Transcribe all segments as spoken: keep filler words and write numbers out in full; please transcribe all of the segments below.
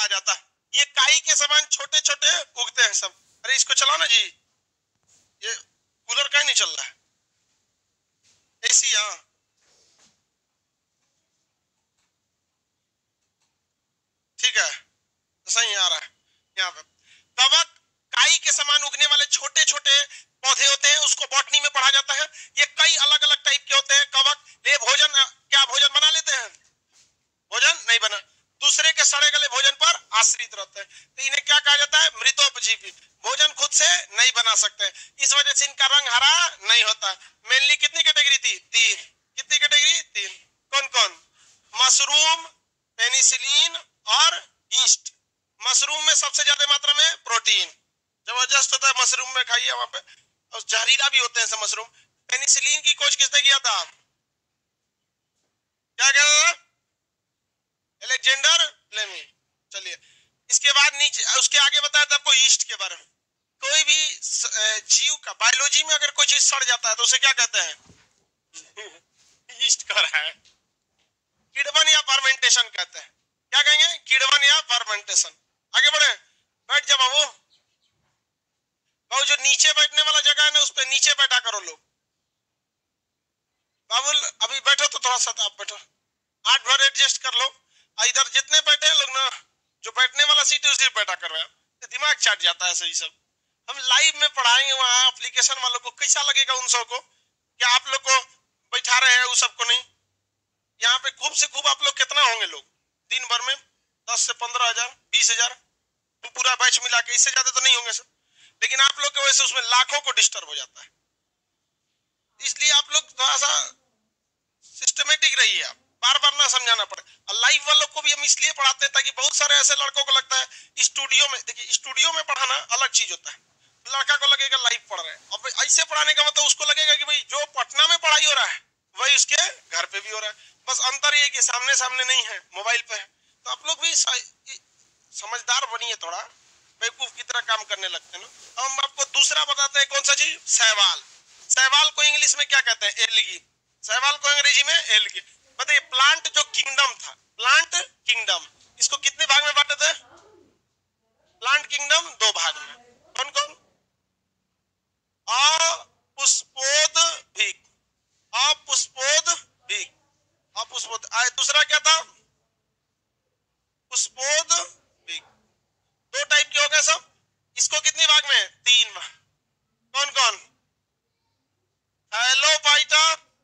आ जाता है। ये काई के समान छोटे छोटे उगते हैं सब। अरे इसको चलाओ ना जी, ये कूलर का ही नहीं चल रहा है, एसी। हाँ ठीक है, सही आ रहा है। यहाँ पे कवक काई के समान उगने वाले छोटे छोटे पौधे होते हैं, उसको बॉटनी में पढ़ा जाता है। ये कई अलग अलग टाइप के होते हैं कवक। ये भोजन, क्या भोजन बना लेते हैं? भोजन नहीं बना, दूसरे के सड़े गले भोजन पर आश्रित रहते हैं। तो इन्हें क्या कहा जाता है? मृतोपजीवी। भोजन खुद से नहीं बना सकते, इस वजह से इनका रंग हरा नहीं होता। मेनली कितनी कैटेगरी थी? तीन। कितनी कैटेगरी? तीन। कौन कौन? मशरूम, पेनिसिलिन और यीस्ट। मशरूम में सबसे ज्यादा मात्रा में प्रोटीन जबरदस्त होता है, मशरूम में खाइए वहां पे, और जहरीला भी होते हैं सब मशरूम। पेनिसिलिन की खोज किसने किया था? क्या कहता था? Alexander Fleming. चलिए इसके बाद नीचे, उसके आगे बताया था आपको यीस्ट के बारे में। कोई भी जीव का बायोलॉजी में अगर कोई चीज सड़ जाता है तो उसे क्या कहते हैं? यीस्ट कर रहा है, किण्वन या फर्मेंटेशन कहते हैं। क्या कहेंगे? किण्वन या फर्मेंटेशन। आगे बढ़े, बैठ जा बाबू। बाबू जो नीचे बैठने वाला जगह है ना, उस पर नीचे बैठा करो लोग। बाबू अभी बैठो तो थोड़ा सा आप बैठो, आठ भर एडजस्ट कर लो। इधर जितने बैठे हैं लोग ना, जो बैठने वाला सीट है उसी पे बैठा कर रहे हैं, तो दिमाग चाट जाता है सही सब। हम लाइव में पढ़ाएंगे वहाँ एप्लीकेशन वालों को, कैसा लगेगा उन सबको? क्या आप लोग को बैठा रहे हैं, उस सबको नहीं। यहाँ पे खूब से खूब आप लोग कितना होंगे लोग दिन भर में? दस से पंद्रह हजार, बीस हजार, तो पूरा बैच मिला के, इससे ज्यादा तो नहीं होंगे सब। लेकिन आप लोग की वजह से उसमें लाखों को डिस्टर्ब हो जाता है। इसलिए आप लोग थोड़ा सा सिस्टमेटिक रहिए, आप बार बार ना समझाना पड़े। और लाइव वालों को भी हम इसलिए पढ़ाते हैं ताकि बहुत सारे ऐसे लड़कों को लगता है स्टूडियो में, देखिए स्टूडियो में पढ़ाना अलग चीज होता है, लड़का को लगेगा लाइव पढ़ रहे हैं। अब ऐसे पढ़ाने का मतलब उसको लगेगा कि भाई जो पटना में पढ़ाई हो रहा है वही उसके घर पे भी हो रहा है। बस अंतर ये कि सामने सामने नहीं है, मोबाइल पे है। तो आप लोग भी समझदार बनिए, थोड़ा बेवकूफ की तरह काम करने लगते हैं ना। अब हम आपको दूसरा बताते हैं, कौन सा चीज? शैवाल। शैवाल को इंग्लिश में क्या कहते हैं? एल्गी। शैवाल को अंग्रेजी में एल्गी। बताइए, प्लांट जो किंगडम था, प्लांट किंगडम, इसको कितने भाग में बांटे थे? प्लांट किंगडम दो भाग में। कौन कौन? अपुष्पोद्भिक, अपुष्पोद्भिक, अपुष्पोद। दूसरा क्या था? पुष्पोद्भिक। दो टाइप के हो गए सब। इसको कितनी भाग में? तीन भाग। कौन कौन? हेलोफाइटा,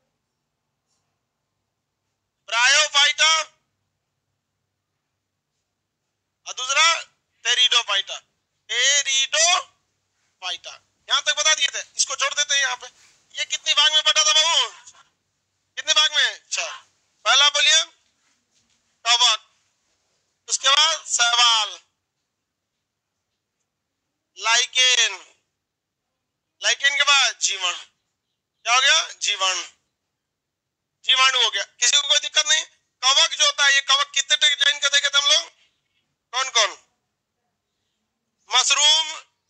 ब्रायोफाइटा और दूसरा टेरिडोफाइटा। टेरिडोफाइटा, यहां तक बता दिए थे, इसको जोड़ देते हैं यहाँ पे। ये कितनी भाग में बटा था बाबू? कितने भाग में? अच्छा, पहला बोलिए कवक, उसके बाद शैवाल, लाइकेन, लाइकेन के बाद जीवाणु। क्या हो गया? जीवाणु, जीवाणु हो गया। किसी को कोई दिक्कत नहीं? कवक जो होता है, ये कवक कितने डिजाइन का देखे थे हम लोग? कौन कौन? मशरूम,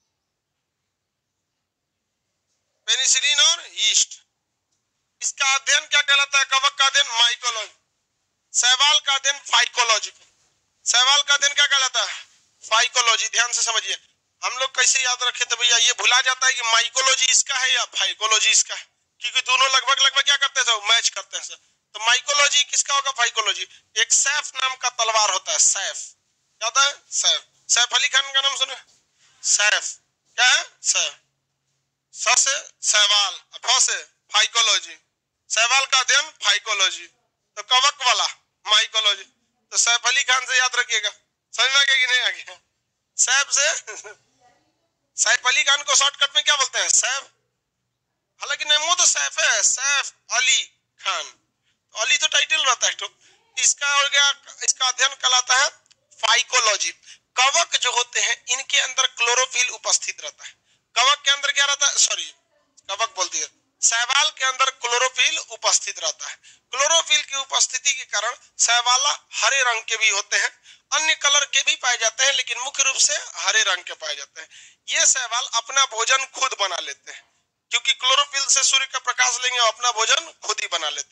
पेनिसिलिन और यीस्ट। इसका अध्ययन क्या कहलाता है? कवक का अध्ययन माइकोलॉजी। शैवाल का अध्ययन फाइकोलॉजी। शैवाल का अध्ययन क्या कहलाता है? फाइकोलॉजी। ध्यान से समझिए, हम लोग कैसे याद रखे थे भैया, ये भुला जाता है कि माइकोलॉजी इसका है या फाइकोलॉजी इसका है, क्योंकि दोनों लगभग लगभग क्या करते हैं, मैच करते हैं। तो माइकोलॉजी किसका होगा? फाइकोलॉजी। एक सैफ नाम का तलवार होता है, सैफ। क्या होता है? सैफ। सैफ अली खान का नाम सुने? सैफ क्या है? सैफ। स से शैवाल, फ से फाइकोलॉजी। शैवाल का अध्ययन फाइकोलॉजी, तो कवक वाला माइकोलॉजी। तो सैफ अली खान से याद रखिएगा। समझ में आ गया कि नहीं आ गया? सैफ से सैफ अली खान को शॉर्टकट में क्या बोलते हैं? सैफ। हालांकि नहीं, वो तो सैफ है, सैफ अली खान। तो अली तो टाइटल रहता है। तो इसका हो गया, इसका अध्ययन कहलाता है फाइकोलॉजी। कवक जो होते हैं इनके अंदर क्लोरोफिल उपस्थित रहता है। कवक के अंदर क्या रहता है? सॉरी, कवक बोल दिया। शैवाल के अंदर क्लोरोफिल उपस्थित रहता है। क्लोरोफिल की उपस्थिति के कारण शैवाला हरे रंग के भी होते हैं, अन्य कलर के भी पाए जाते हैं, लेकिन मुख्य रूप से हरे रंग के पाए जाते हैं। ये शैवाल अपना भोजन खुद बना लेते हैं, क्योंकि क्लोरोफिल से सूर्य का प्रकाश लेंगे और अपना भोजन खुद ही बना लेते हैं।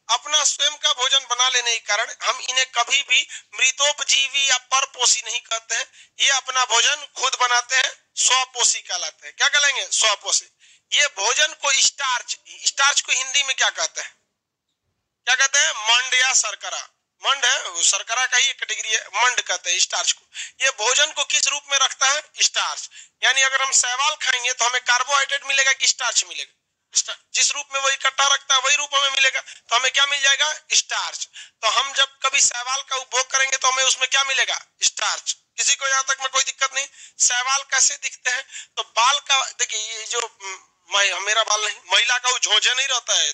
अपना स्वयं का भोजन बना लेने के कारण हम इन्हें कभी भी मृतोपजीवी या परपोषी नहीं कहते हैं। ये अपना भोजन खुद बनाते हैं, स्वपोषी कहलाते हैं। क्या कहलाएंगे? स्वपोषी। ये भोजन को स्टार्च, स्टार्च को हिंदी में क्या कहते हैं? क्या कहते हैं? मंड या शर्करा। मंड है, शर्करा का ही एक कैटेगरी है, मंड कहते हैं स्टार्च को। ये भोजन को किस रूप में रखता है? स्टार्च। यानी अगर हम शैवाल खाएंगे तो हमें कार्बोहाइड्रेट मिलेगा कि स्टार्च मिलेगा? जिस रूप में वो इकट्ठा रखता है वही रूप हमें मिलेगा, तो हमें क्या मिल जाएगा? स्टार्च। तो हम जब कभी शैवाल का उपभोग करेंगे तो हमें उसमें क्या मिलेगा? स्टार्च। किसी को यहाँ तक में कोई दिक्कत नहीं। शैवाल कैसे दिखते हैं? तो बाल का देखिए, ये जो मेरा बाल नहीं, महिला का वो झोंझे नहीं रहता है,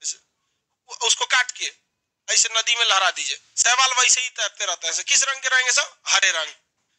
उसको काट के ऐसे नदी में लहरा दीजिए, शैवाल वैसे ही तैरते रहता है। किस रंग के रहेंगे सब? हरे रंग।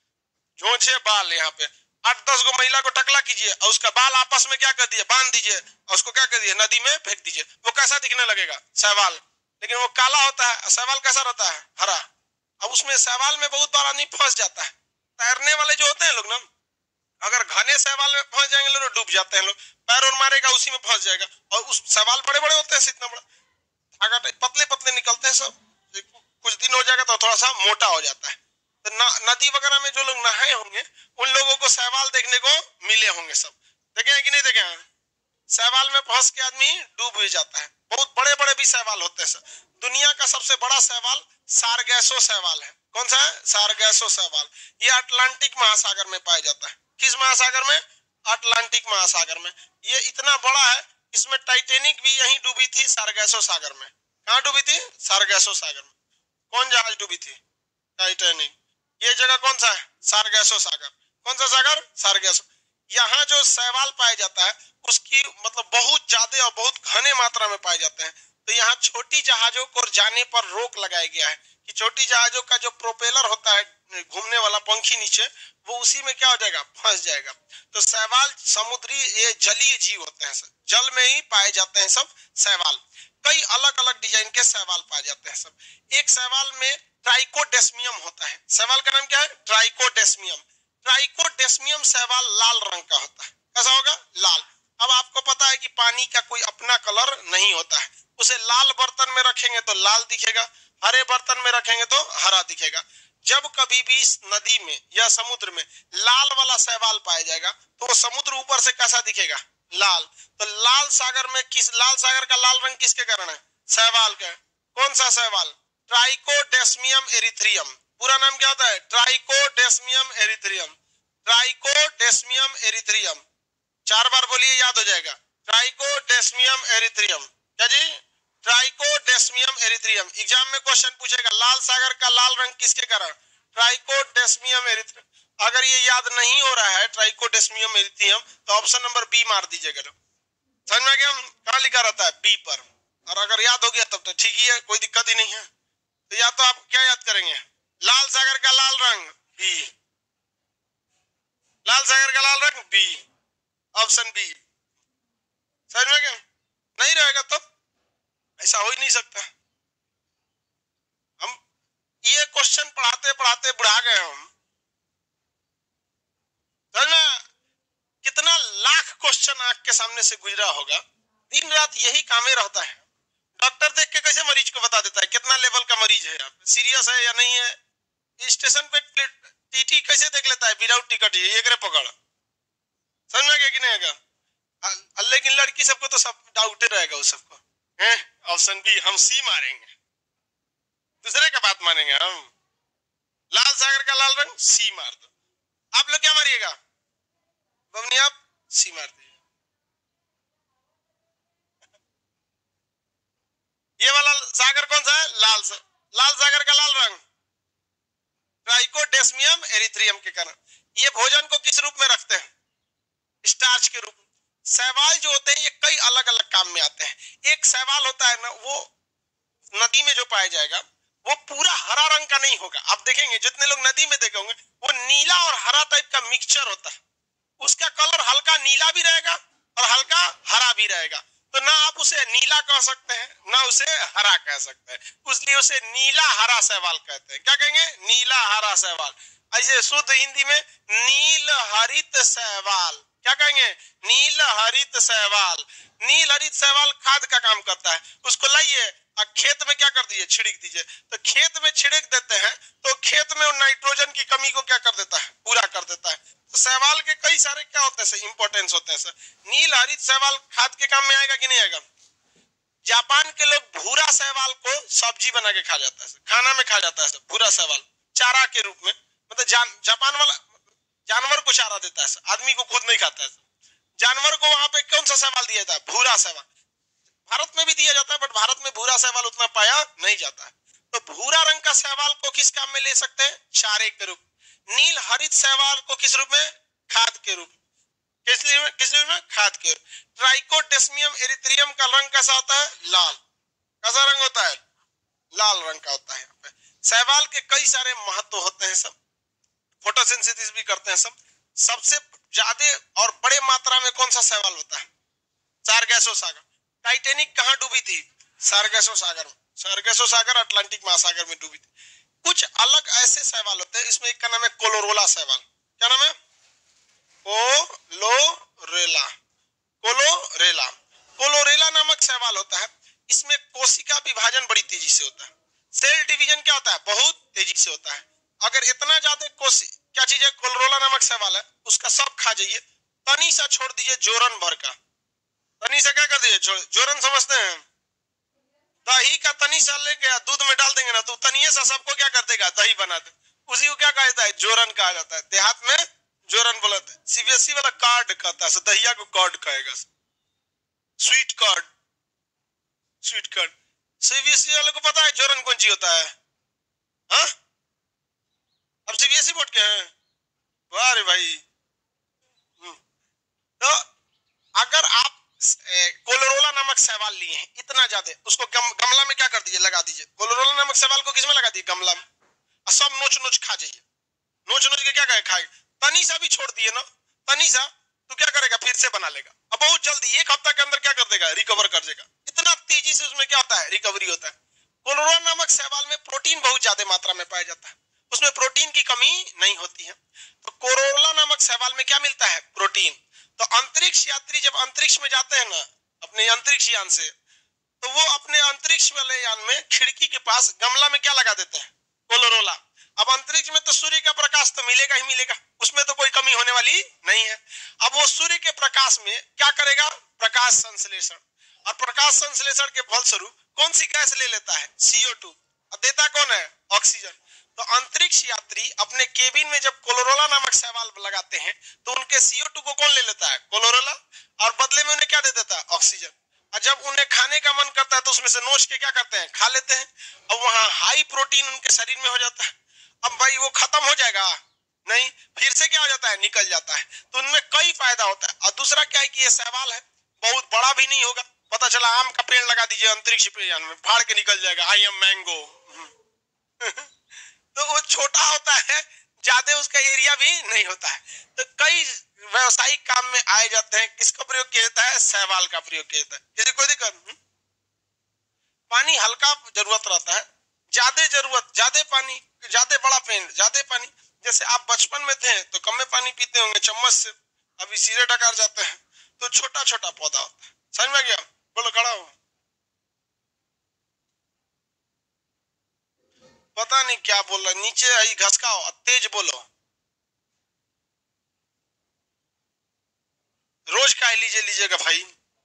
झोंझे बाल। यहाँ पे आठ दस गो महिला को टकला कीजिए और उसका बाल आपस में क्या कर दिए? बांध दीजिए और उसको क्या कर दिए? नदी में फेंक दीजिए। वो कैसा दिखने लगेगा? शैवाल। लेकिन वो काला होता है, शैवाल कैसा रहता है? हरा। अब उसमें शैवाल में बहुत बार आदमी फंस जाता है। तैरने वाले जो होते हैं लोग ना, अगर घने शैवाल में फंस जाएंगे लोग, डूब जाते हैं लोग। पैर और मारेगा उसी में फंस जाएगा। और उस शैवाल बड़े बड़े होते हैं, इतना बड़ा धागा पतले पतले निकलते हैं सब। कुछ दिन हो जाएगा तो थोड़ा सा मोटा हो जाता है। तो नदी वगैरह में जो लोग नहाए होंगे उन लोगों को शैवाल देखने को मिले होंगे। सब देखे हैं कि नहीं देखे हैं? शैवाल में फंस के आदमी डूब भी जाता है। बहुत बड़े बड़े भी शैवाल होते हैं। दुनिया का सबसे बड़ा शैवाल सारगैसो शैवाल है। कौन सा है? सारगैसो शैवाल। ये अटलांटिक महासागर में पाया जाता है। किस महासागर में? अटलांटिक महासागर में। ये इतना बड़ा है, इसमें टाइटेनिक भी यहीं डूबी थी, सारगैसो सागर में। कहाँ डूबी थी? सारगैसो सागर में। कौन जहाज डूबी थी? टाइटेनिक। ये जगह कौन सा है? सारगैसो सागर। कौन सा सागर? सारगैसो। यहाँ जो शैवाल पाया जाता है उसकी मतलब बहुत ज्यादा और बहुत घने मात्रा में पाए जाते हैं। तो यहाँ छोटी जहाजों को जाने पर रोक लगाया गया है कि छोटी जहाजों का जो प्रोपेलर होता है, घूमने वाला पंखी नीचे, वो उसी में क्या हो जाएगा? फंस जाएगा। तो शैवाल समुद्री, ये जलीय जीव होते हैं, जल में ही पाए जाते हैं सब शैवाल। कई अलग अलग डिजाइन के शैवाल पाए जाते हैं सब। एक शैवाल में ट्राइकोडेस्मियम होता है। शैवाल का नाम क्या है? ट्राइकोडेस्मियम। ट्राइकोडेस्मियम शैवाल लाल रंग का होता है। कैसा होगा? लाल। अब आपको पता है कि पानी का कोई अपना कलर नहीं होता है। उसे लाल बर्तन में रखेंगे तो लाल दिखेगा, हरे बर्तन में रखेंगे तो हरा दिखेगा। जब कभी भी नदी में या समुद्र में लाल वाला शैवाल पाया जाएगा तो वो समुद्र ऊपर से कैसा दिखेगा? लाल। तो लाल सागर में किस, लाल सागर का लाल रंग किसके कारण है? शैवाल का। कौन सा शैवाल? ट्राइकोडेस्मियम एरिथ्रियम। पूरा नाम क्या होता है? ट्राइकोडेस्मियम एरिथ्रियम। ट्राइकोडेस्मियम एरिथ्रियम। चार बार बोलिए, याद हो जाएगा। ट्राइकोडेस्मियम एरिथ्रियम। क्या जी? ट्राइकोडेस्मियम एरिथ्रियम। एग्जाम में क्वेश्चन पूछेगा लाल सागर का लाल रंग किसके कारण? ट्राइकोडेस्मियम एरिथ्रियम। अगर ये याद नहीं हो रहा है ट्राइकोडेस्मियम एरिथ्रियम तो ऑप्शन नंबर बी मार दीजिएगा। समझ में आ गया? कहाँ लिखा रहता है? बी पर। और अगर याद हो गया तब तो ठीक ही है, कोई दिक्कत ही नहीं है। तो या तो आप क्या याद करेंगे? लाल सागर का लाल रंग बी। लाल सागर का लाल रंग बी, ऑप्शन बी। समझ में गया? नहीं रहेगा तो ऐसा हो ही नहीं सकता। हम ये क्वेश्चन पढ़ाते पढ़ाते बुढ़ा गए हम। समझ में? कितना लाख क्वेश्चन आंख के सामने से गुजरा होगा। दिन रात यही काम ही रहता है। डॉक्टर देख के कैसे मरीज को बता देता है कितना लेवल का मरीज है, आप सीरियस है या नहीं है। स्टेशन पे टीटी कैसे देख लेता है विदाउट टिकट? ये एक रे पकड़। समझ में गया कि नहीं आएगा? लेकिन लड़की सबको तो सब डाउट रहेगा उस सबको। ऑप्शन बी, हम सी मारेंगे, दूसरे का बात मानेंगे हम। लाल सागर का लाल रंग सी मार दो। आप लोग क्या मारिएगा? बबनी आप सी मार दीजिए। ये वाला सागर कौन सा है? लाल सा, लाल सागर का लाल रंग ट्राइकोडेस्मियम एरिथ्रियम के कारण। ये भोजन को किस रूप में रखते हैं? स्टार्च के रूप में। शैवाल जो होते हैं ये कई अलग अलग काम में आते हैं। एक शैवाल होता है ना, वो नदी में जो पाया जाएगा वो पूरा हरा रंग का नहीं होगा। आप देखेंगे जितने लोग नदी में देखे होंगे वो नीला और हरा टाइप का मिक्सचर होता है। उसका कलर हल्का नीला भी रहेगा और हल्का हरा भी रहेगा। तो ना आप उसे नीला कह सकते हैं ना उसे हरा कह सकते हैं, इसलिए उसे नीला हरा शैवाल कहते हैं। क्या कहेंगे? नीला हरा शैवाल। ऐसे शुद्ध हिंदी में नील हरित शैवाल। क्या कहेंगे? नील हरित शैवाल। नील हरित शैवाल खाद का काम करता है। उसको लाइए और खेत में क्या कर दीजिए, छिड़क दीजिए। तो खेत में छिड़क देते हैं तो खेत में नाइट्रोजन की कमी को क्या कर देता है, पूरा कर देता है। तो शैवाल के कई सारे क्या होते हैं, इंपॉर्टेंस होते हैं सर। नील हरित शैवाल खाद के काम में आएगा कि नहीं आएगा? जापान के लोग भूरा शैवाल को सब्जी बना के खा जाता है, खाना में खा जाता है भूरा शैवाल, चारा के रूप में। मतलब जान, जापान वाला जानवर को चारा देता है, आदमी को खुद नहीं खाता है। जानवर को वहां पे कौन सा शैवाल दिया जाता है, भूरा शैवाल। भारत में भी दिया जाता है बट भारत में भूरा शैवाल उतना पाया नहीं जाता है। तो भूरा रंग का शैवाल को किस काम में ले सकते हैं, चारे के रूप। नील हरित शैवाल को किस रूप में, खाद के रूप। किस लिए, किस लिए में, खाद के। ट्राइकोडेस्मियम एरिथ्रियम का रंग कैसा होता है, लाल। कैसा रंग होता है, लाल रंग का होता है। यहाँ पे शैवाल के कई सारे महत्व होते हैं सब, फोटोसिंथेसिस भी करते हैं सब। सबसे ज्यादा और बड़े मात्रा में कौन सा शैवाल होता है, सारगैसो सागर। टाइटैनिक कहाँ डूबी थी, सारगैसो सागर में। सारगैसो सागर अटलांटिक महासागर में डूबी थी। कुछ अलग ऐसे शैवाल होते हैं, इसमें एक का नाम है कोलोरोला शैवाल। क्या नाम है, कोलोरेला। कोलोरेला कोलोरेला नामक शैवाल होता है। इसमें कोशिका विभाजन बड़ी तेजी से होता है। सेल डिवीजन क्या होता है, बहुत तेजी से होता है। अगर इतना ज्यादा कोशि क्या चीज है, कोलोरेला नामक शैवाल है, उसका सब खा जाइए, तनी सा छोड़ दीजिए जोरन भर का। तनी सा क्या कर दीजिए, जोरन समझते हैं, दही का तनी सा लेके दूध में डाल देंगे ना तो तनिए सा सबको क्या कर देगा, दही बना दे। उसी को क्या कहा जाता है, जोरन कहा जाता है। देहात में जोरन बोलते हैं। सीबीएसई वाला कार्ड कहता है, दहिया को कार्ड कहेगा, sweet card, sweet card. CBSE वाले को पता है जोरन कौन सी होता है, हाँ? अब सीबीएसई बोर्ड के हैं, वाह रे भाई। तो अगर आप कोलोरोला नामक शैवाल लिए हैं इतना ज्यादा, उसको गम, गमला में क्या कर दीजिए, लगा दीजिए। कोलोरोला नामक शैवाल को किसमें लगा दीजिए, गमला में, और सब नोच नोच खा जाइए। नोच नोच के क्या कहे, खाएगा। तनी सा भी छोड़ दिए ना, तनी सा, तो क्या करेगा, फिर से बना लेगा। अब बहुत जल्दी एक हफ्ता के अंदर क्या कर देगा, रिकवर कर देगा। इतना तेजी से उसमें क्या होता है, रिकवरी होता है। कोलोरोला नामक शैवाल में प्रोटीन बहुत ज्यादा मात्रा में पाया जाता है, उसमें प्रोटीन की कमी नहीं होती है। तो कोलोरोला नामक शैवाल में क्या मिलता है, प्रोटीन। तो अंतरिक्ष यात्री जब अंतरिक्ष में जाते हैं ना अपने अंतरिक्ष यान से, तो वो अपने अंतरिक्ष वाले यान में खिड़की के पास गमला में क्या लगा देते हैं, कोलोरोला। अब अंतरिक्ष में तो सूर्य का प्रकाश तो मिलेगा ही मिलेगा, उसमें तो कोई कमी होने वाली नहीं है। अब वो सूर्य के प्रकाश में क्या करेगा, प्रकाश संश्लेषण। और प्रकाश संश्लेषण के फलस्वरूप कौन सी गैस ले लेता है, सी ओ टू, और देता कौन है, ऑक्सीजन। तो अंतरिक्ष यात्री अपने केबिन में जब कोलोरोला नामक शैवाल लगाते हैं तो उनके सी ओ टू को कौन ले लेता है, कोलोरोला, और बदले में उन्हें क्या दे देता है, ऑक्सीजन। और जब उन्हें खाने का मन करता है तो उसमें से नोच के क्या करते हैं, खा लेते हैं। अब वहां हाई प्रोटीन उनके शरीर में हो जाता है। अब भाई वो खत्म हो जाएगा नहीं, फिर से क्या हो जाता है, निकल जाता है। तो उनमें कई फायदा होता है। और दूसरा क्या है कि ये शैवाल है, बहुत बड़ा भी नहीं होगा। पता चला आम का पेड़ लगा दीजिए अंतरिक्ष यान में, फाड़ के निकल जाएगा, आई एम मैंगो। तो वो छोटा होता है, ज्यादा उसका एरिया भी नहीं होता है। तो कई व्यवसायिक काम में आए जाते हैं। किसका प्रयोग किया जाता है, शैवाल का प्रयोग किया जाता है। किसी कोई दिक्कत, पानी हल्का जरूरत रहता है, ज्यादा जरूरत, ज्यादा पानी, ज्यादा बड़ा पेड़, ज्यादा पानी। जैसे आप बचपन में थे तो कम में पानी पीते होंगे चम्मच से, अभी सीधे डकार जाते हैं तो छोटा छोटा पौधा होता है। समझ में गया, बोलो खड़ा हो। पता नहीं क्या बोल रहा, नीचे आई घसकाओ, तेज बोलो। रोज खा लीजिए लीजिएगा भाई।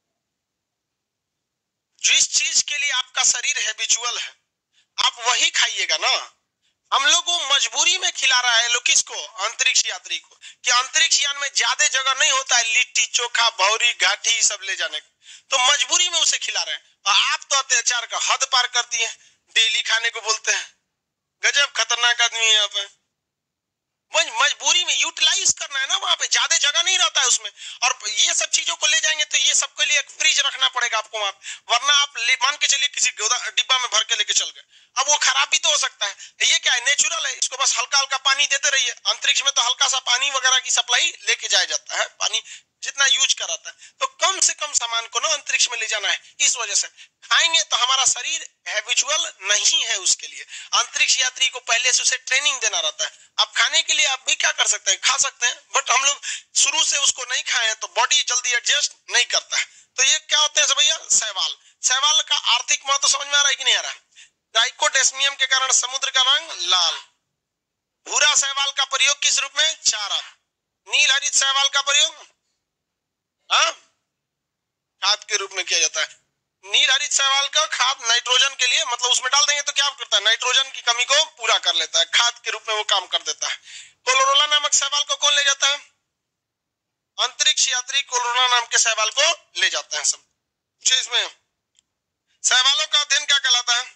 जिस चीज के लिए आपका शरीर हैबिचुअल है आप वही खाइएगा ना। हम लोग को मजबूरी में खिला रहा है लोग, किसको, अंतरिक्ष यात्री को, कि अंतरिक्ष यान में ज्यादा जगह नहीं होता है लिट्टी चोखा भौरी घाटी सब ले जाने का, तो मजबूरी में उसे खिला रहे हैं। और आप तो अत्याचार का हद पार कर दिए, डेली खाने को बोलते हैं। गजब खतरनाक आदमी है यहाँ पे। मजबूरी में यूटिलाइज करना है ना, वहां पे ज्यादा जगह नहीं रहता है उसमें। और ये सब चीजों को ले जाएंगे तो ये सबके लिए एक फ्रिज रखना पड़ेगा आपको वहां, वरना आप मान के चलिए किसी डिब्बा में भर के लेके चल गए, अब वो खराब भी तो हो सकता है। ये क्या है, नेचुरल है, इसको बस हल्का हल्का पानी देते रहिए। अंतरिक्ष में तो हल्का सा पानी वगैरह की सप्लाई लेके जाया जाता है, पानी जितना यूज कराता है। तो कम से कम सामान को ना अंतरिक्ष में ले जाना है। इस वजह से खाएंगे तो हमारा शरीर हैबिचुअल नहीं है उसके लिए। अंतरिक्ष यात्री को पहले से उसे ट्रेनिंग देना रहता है। आप खाने के लिए आप भी क्या कर सकते हैं, खा सकते हैं, बट हम लोग शुरू से उसको नहीं खाए तो बॉडी जल्दी एडजस्ट नहीं करता है। तो ये क्या होते हैं भैया, शैवाल। शैवाल का आर्थिक महत्व समझ में आ रहा है कि नहीं आ रहा? ट्राइकोडेस्मियम के कारण समुद्र का रंग लाल। भूरा शैवाल का प्रयोग किस रूप में? चारा। नील हरित शैवाल का प्रयोग हाँ खाद के रूप में किया जाता है। नील हरित शैवाल का खाद नाइट्रोजन के लिए, मतलब उसमें डाल देंगे तो क्या करता है? नाइट्रोजन की कमी को पूरा कर लेता है, खाद के रूप में वो काम कर देता है। कोलोरोला नामक शैवाल को कौन ले जाता है? अंतरिक्ष यात्री कोलोरोला नाम के शैवाल को ले जाते हैं सब। इसमें शैवालों का अध्ययन क्या कहलाता है?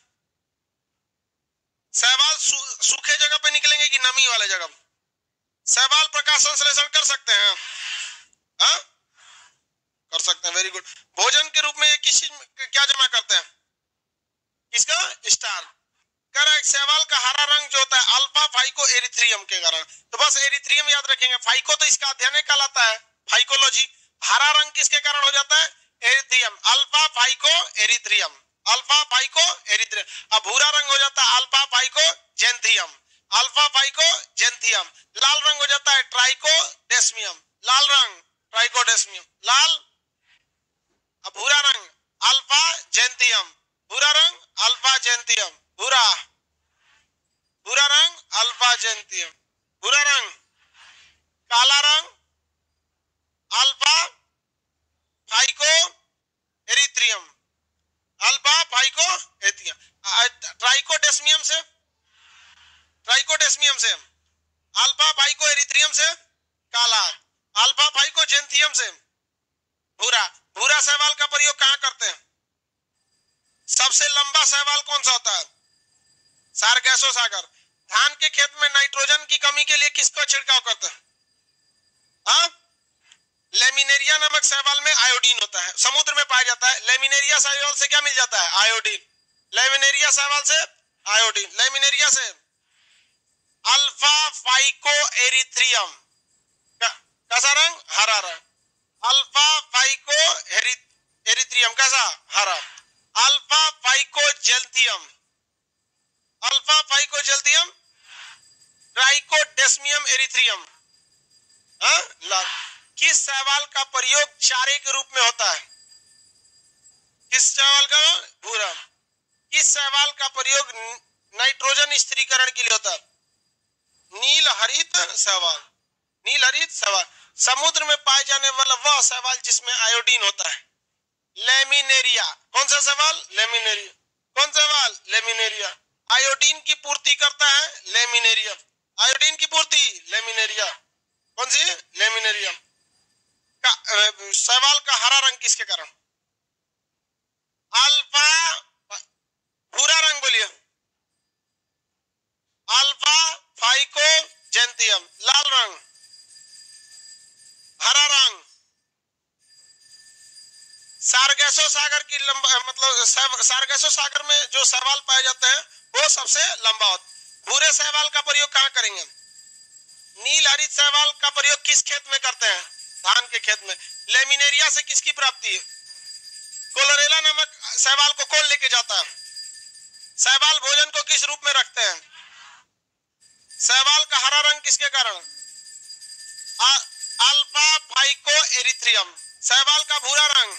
शैवाल सू, सूखे जगह पे निकलेंगे कि नमी वाले जगह? शैवाल प्रकाश संश्लेषण कर सकते हैं हाँ? कर सकते हैं, वेरी गुड। भोजन के रूप में ये किस चीज क्या जमा करते हैं? किसका? स्टार। करेक्ट। शैवाल का हरा रंग जो होता है अल्फा फाइको एरिथ्रियम के कारण, तो बस एरिथ्रियम याद रखेंगे। फाइको तो इसका अध्ययन कहलाता है, फाइकोलॉजी। हरा रंग किसके कारण हो जाता है? Erythrin. Alpha phycoerythrin, alpha phycoerythrin. अब भूरा रंग हो जाता है alpha phycoxanthin, alpha phycoxanthin. लाल रंग हो जाता है ट्राइकोडेस्मियम, लाल रंग ट्राइकोडेस्मियम लाल। अब भूरा रंग अल्फा जेंथियम, भूरा रंग अल्फा जेंथियम, भूरा भूरा रंग अल्फा जेंथियम, भूरा रंग। काला रंग alpha phycoerythrin, alpha phycoerythrin. Trichodesmium से ट्राइकोडेस्मियम से अल्फा फाइको एरिथ्रियम से काला, अल्फा फाइको जेंथियम से भूरा। भूरा शैवाल का प्रयोग कहां करते हैं? सबसे लंबा शैवाल कौन सा होता है? सारगैसो सागर। धान के खेत में नाइट्रोजन की कमी के लिए किसका छिड़काव करते हैं? हाँ? लेमिनेरिया नामक शैवाल में आयोडीन होता है, समुद्र में पाया जाता है। लेमिनेरिया शैवाल से क्या मिल जाता है? आयोडीन। लेमिनेरिया शैवाल से आयोडीन, लेमिनेरिया से अल्फा फाइको एरिथ्रियम, कैसा रंग? हरा रंग। अल्फा फाइको एरिथ्रियम कैसा? हरा। Alpha phycoxanthin, alpha phycoxanthin. Trichodesmium erythraeum हाँ लाल। किस शैवाल का प्रयोग चारे के रूप में होता है? किस शैवाल का? भूरा। किस शैवाल का प्रयोग नाइट्रोजन स्थिरीकरण के लिए होता है? नील हरित शैवाल, नील हरित शैवाल। समुद्र में पाए जाने वाला वह शैवाल जिसमें आयोडीन होता है? लेमिनेरिया। कौन सा शैवाल? लेमिनेरिया। कौन सा शैवाल? लेमिनेरिया। आयोडीन की पूर्ति करता है लेमिनेरिया, आयोडीन की पूर्ति लेमिनेरिया। कौन सी? लेमिनेरिया। शैवाल का हरा रंग किसके कारण? अल्फा। भूरा रंग बोलिए? Alpha phycoxanthin. लाल रंग, हरा रंग। सारगैसो सागर की लंबा, मतलब सारगैसो सागर में जो शैवाल पाए जाते हैं वो सबसे लंबा होता है। भूरे शैवाल का प्रयोग कहां करेंगे? नील हरित शैवाल का प्रयोग किस खेत में करते हैं? धान के खेत में। लेमिनेरिया से किसकी प्राप्ति है? कोलोरेला नामक शैवाल को कौन लेके जाता है? शैवाल भोजन को किस रूप में रखते हैं? शैवाल का हरा रंग किसके कारण? Alpha phycoerythrin. शैवाल का भूरा रंग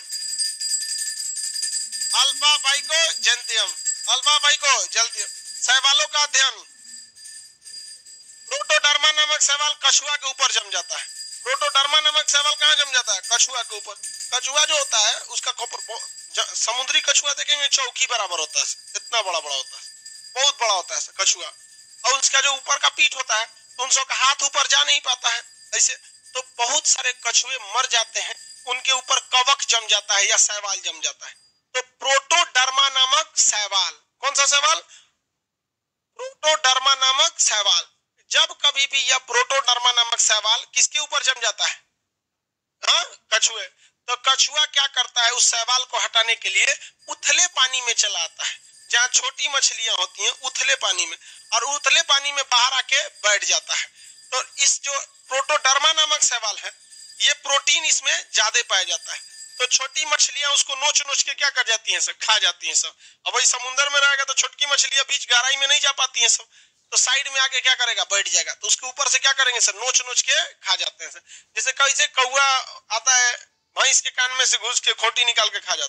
alpha phycoxanthin, alpha phycoxanthin. शैवालों का अध्ययन। प्रोटोडर्मा नामक शैवाल कछुआ के ऊपर जम जाता है। प्रोटोडर्मा नामक शैवाल कहां जम जाता है? कछुआ के ऊपर। कछुआ जो होता है उसका समुद्री कछुआ देखेंगे चौकी बराबर होता है, इतना बड़ा बड़ा होता है, बहुत बड़ा होता है कछुआ। और उसका जो ऊपर का पीठ होता है तो उन सबका हाथ ऊपर जा नहीं पाता है ऐसे, तो बहुत सारे कछुए मर जाते हैं, उनके ऊपर कवक जम जाता है या शैवाल जम जाता है। तो प्रोटोडर्मा नामक शैवाल, कौन सा शैवाल? प्रोटोडर्मा नामक शैवाल। जब कभी भी यह प्रोटोडर्मा नामक शैवाल किसके ऊपर जम जाता है? हाँ, कछुए। तो कछुआ क्या करता है? उस शैवाल को हटाने के लिए उथले पानी में चला आता है, जहाँ छोटी मछलियां होती हैं उथले पानी में, और उथले पानी में बाहर आके बैठ जाता है। तो इस जो प्रोटोडर्मा नामक शैवाल है, ये प्रोटीन इसमें ज्यादा पाया जाता है। तो छोटी मछलियां उसको नोच नोच के क्या कर जाती हैं? सब खा जाती हैं सब। अब वही समुद्र में रहेगा तो छोटकी मछलियां बीच गहराई में नहीं जा पाती हैं सब, तो साइड में आके क्या करेगा? बैठ जाएगा। तो उसके ऊपर से क्या करेंगे सर? नोच नोच के खा जाते हैं सर। जैसे कैसे कौआ आता है भैंस के कान में से घुस के खोटी निकाल के खा जाता है,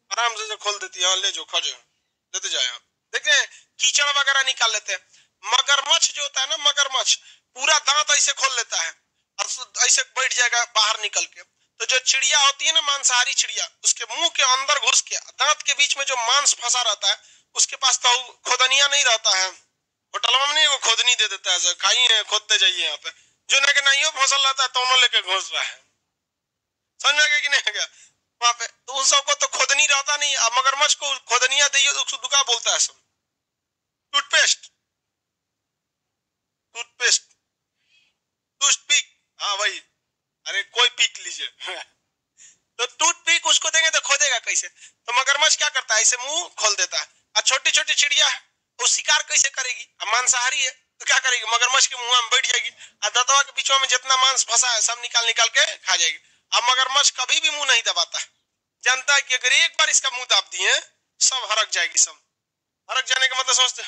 आराम से खोल देती है, ले जो खा जाओ, लेते जाए आप। देखिए कीचड़ वगैरह निकाल लेते हैं। मगरमच्छ जो होता है ना, मगरमच्छ पूरा दांत ऐसे खोल लेता है और ऐसे बैठ जाएगा बाहर निकल के। तो जो चिड़िया होती है ना, मांसाहारी चिड़िया, उसके मुंह के अंदर घुस के दांत के बीच में जो मांस फंसा रहता है, उसके पास तो खोदनिया नहीं रहता है। होटल में नहीं वो खोदनी दे देता है, खाइए खोदते जाइए यहाँ पे। जो ना कि नहीं फसल रहता है तो लेके घुस रहा है, समझ में गया कि नहीं गया वहां पे। तो उन सबको तो खोदनी रहता नहीं। अब मगरमच्छ को खोदनिया दिए तो उसको दुका बोलता है सब। टूथपेस्ट, टूथपेस्ट, टूथपिक, हाँ भाई, अरे कोई पीक लीजिए तो टूथपिक उसको देंगे तो खोदेगा कैसे? तो मगरमच्छ क्या करता है, ऐसे मुंह खोल देता है। और छोटी छोटी चिड़िया है वो शिकार कैसे करेगी? अब मांसाहारी है तो क्या करेगी, मगरमच्छ के मुंह में बैठ जाएगी और दांतवा के बीचों में जितना मांस फंसा है सब निकाल निकाल के खा जाएगी। अब मगरमच्छ कभी भी मुंह नहीं दबाता है, जानता है कि अगर एक बार इसका मुंह दाब दिए सब हरक जाएगी। सब हरक जाने का मतलब समझते,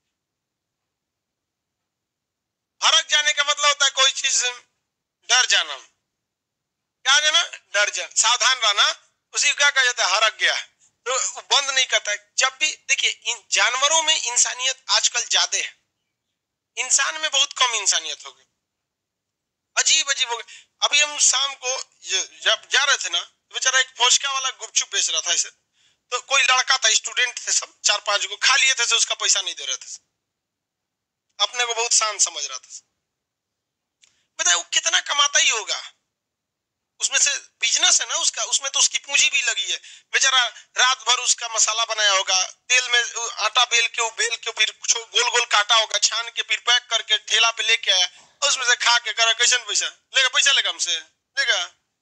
हरक जाने का मतलब होता है कोई चीज डर जाना, क्या जाना, डर जाना, सावधान रहना, उसी को क्या कहा जाता है, हरक गया। तो बंद नहीं करता है। जब भी देखिए इन जानवरों में इंसानियत आजकल ज्यादा है, इंसान में बहुत कम इंसानियत हो गई, अजीब अजीब हो गई। अभी हम शाम को जब जा रहे थे ना, तो बेचारा एक फोचका वाला गुपचुप बेच रहा था ऐसे, तो कोई लड़का था, स्टूडेंट थे सब, चार पांच को खा लिए थे, उसका पैसा नहीं दे रहे थे, अपने को बहुत शांत समझ रहा था। बताए वो कितना कमाता ही होगा, उसमें से बिजनेस है ना उसका, उसमें तो उसकी पूंजी भी लगी है। बेचारा रात भर उसका मसाला बनाया होगा, तेल में आटा बेल के बेल के फिर गोल गोल काटा होगा, छान के फिर पैक करके ठेला पे लेके आया, उसमें से खा के करा कैसे पैसा लेगा, पैसा लेगा हमसे लेगा।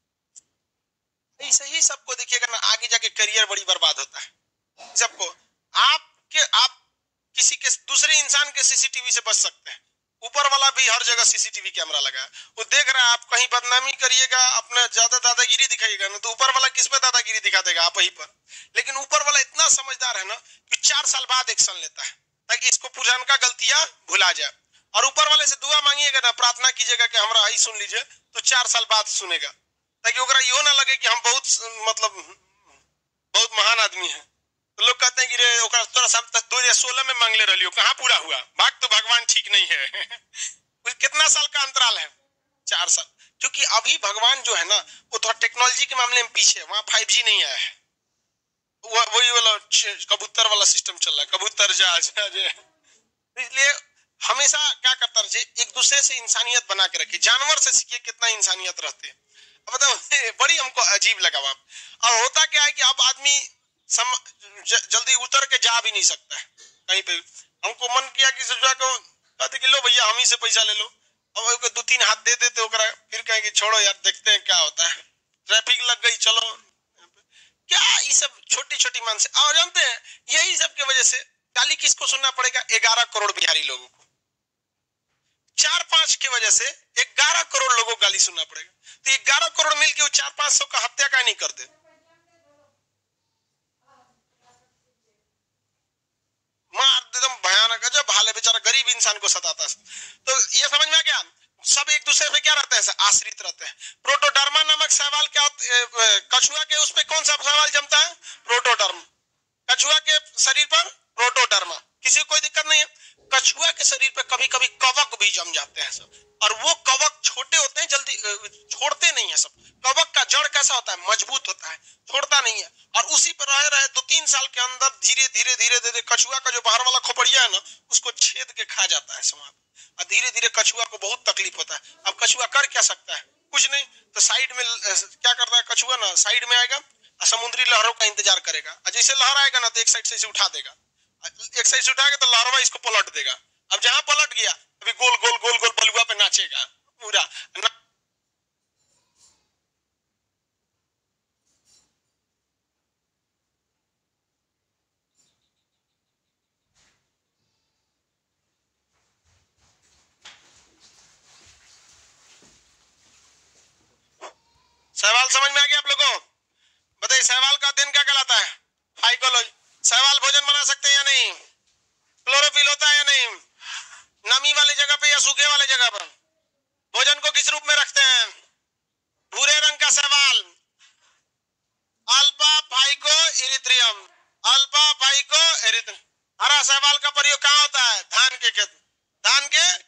ऐसे ही सबको देखिएगा ना, आगे जाके करियर बड़ी बर्बाद होता है सबको। आपके आप किसी के दूसरे इंसान के सीसीटीवी से बच सकते हैं, ऊपर वाला भी हर जगह सीसीटीवी कैमरा लगा है, वो देख रहा है। आप कहीं बदनामी करिएगा, अपना ज्यादा दादागिरी दिखाइएगा ना, तो ऊपर वाला किस पे दादागिरी दिखा देगा, आप ही पर। लेकिन ऊपर वाला इतना समझदार है ना कि चार साल बाद एक्शन लेता है ताकि इसको पुरान का गलतियां भुला जाए। और ऊपर वाले से दुआ मांगिएगा ना, प्रार्थना कीजिएगा कि हमारा ही सुन लीजिए, तो चार साल बाद सुनेगा, ताकि ओकरा यो ना लगे कि हम बहुत मतलब बहुत महान आदमी है। तो लोग कहते हैं कि रे ओकरा तोरा सब तक दो हजार सोलह में मांग ले रही हो, कहाँ पूरा हुआ, भाग तो भगवान ठीक नहीं है कितना साल का अंतराल है, चार साल। क्योंकि अभी भगवान जो है ना वो थोड़ा टेक्नोलॉजी के मामले में पीछे है, वहां फाइव जी नहीं आया है, वही वाला कबूतर वाला सिस्टम चल रहा है, कबूतर जहाज। इसलिए हमेशा क्या करता रहे, एक दूसरे से इंसानियत बना के रखे। जानवर से सीखिए कितना इंसानियत रहते हैं। अब बताओ बड़ी हमको अजीब लगा वहां। और होता क्या है कि अब आदमी सम, ज, जल्दी उतर के जा भी नहीं सकता है कहीं पे। हमको मन किया कि सजुआ को कहते कि लो भैया हम ही से पैसा ले लो, और दो तीन हाथ दे देते ओकरा, फिर कहेंगे छोड़ो यार देखते हैं क्या होता है, ट्रैफिक लग गई चलो। क्या ये सब छोटी छोटी मान से। और जानते हैं यही सब की वजह से गाली किसको सुनना पड़ेगा, ग्यारह करोड़ बिहारी लोगों को। चार पांच की वजह से ग्यारह करोड़ लोगों को गाली सुनना पड़ेगा। तो ये ग्यारह करोड़ मिलकर चार पांच सौ का हत्या का नहीं करते, मार एकदम भयानक। जब भाले बेचारा गरीब इंसान को सताता है। तो ये समझ में आ गया, सब एक दूसरे पे क्या रहते हैं, आश्रित रहते हैं। प्रोटोडर्मा नामक सवाल क्या, कछुआ के उस पे कौन सा सवाल जमता है, प्रोटोडर्म। कछुआ के शरीर पर प्रोटोडर्मा, किसी को कोई दिक्कत नहीं है। कछुआ के शरीर पे कभी कभी कवक भी जम जाते हैं सब, और वो कवक छोटे होते हैं, जल्दी छोड़ते नहीं है सब। कवक का जड़ कैसा होता है, मजबूत होता है, छोड़ता नहीं है। और उसी पर रह रहे दो तीन साल के अंदर धीरे धीरे धीरे धीरे कछुआ का जो बाहर वाला खोपड़िया है ना, उसको छेद के खा जाता है समाज। और धीरे धीरे कछुआ को बहुत तकलीफ होता है। अब कछुआ कर क्या सकता है, कुछ नहीं। तो साइड में क्या करता है कछुआ ना, साइड में आएगा और समुद्री लहरों का इंतजार करेगा। और जैसे लहर आएगा ना तो एक साइड से इसे उठा देगा, एक साइड से उठाएगा तो लहरवा इसको पलट देगा। अब जहां पलट गया अभी गोल गोल गोल गोल बलुआ पे नाचेगा पूरा ना। सवाल समझ में आ गया आप लोगों को? बताइए सवाल का अध्ययन क्या कहलाता है, फाइकोलॉजी। सवाल भोजन बना सकते हैं या नहीं, क्लोरोफिल होता है या नहीं, नमी वाली जगह पे या सूखे वाले जगह पर, भोजन को किस रूप में रखते हैं, भूरे रंग का सवाल, अल्फा फाइको इरिथ्रियम।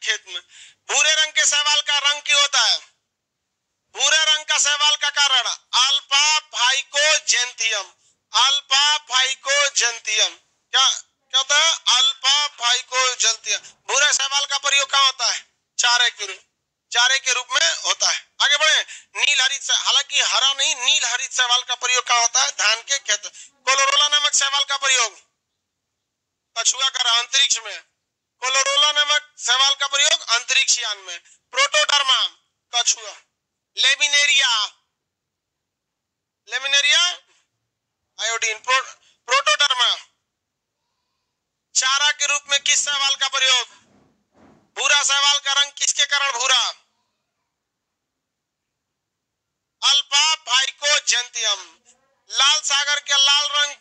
खेत में। भूरे रंग के शैवाल का रंग क्यों होता है? भूरे रंग का शैवाल का कारण अल्फा फाइकोजेंथियम, अल्फा फाइकोजेंथियम। क्या क्या होता है? Alpha phycoxanthin. भूरे शैवाल का प्रयोग कहाँ होता है? चारे के रूप चारे के रूप में होता है। आगे बढ़े। नील हरित, हालांकि हरा नहीं, नील हरित शैवाल का प्रयोग कहाँ होता है? धान के खेत। कोलोरोला नामक शैवाल का प्रयोग कछुआ कर अंतरिक्ष में। कोलोरोला नामक शैवाल का प्रयोग अंतरिक्ष यान में। प्रोटोडर्मा कछुआ। Laminaria, Laminaria iodine. Pro, Protoderma चारा के रूप में किस शैवाल का प्रयोग? भूरा शैवाल का रंग किसके कारण भूरा? अल्फा फाइकोजेंथियम। लाल सागर के लाल रंग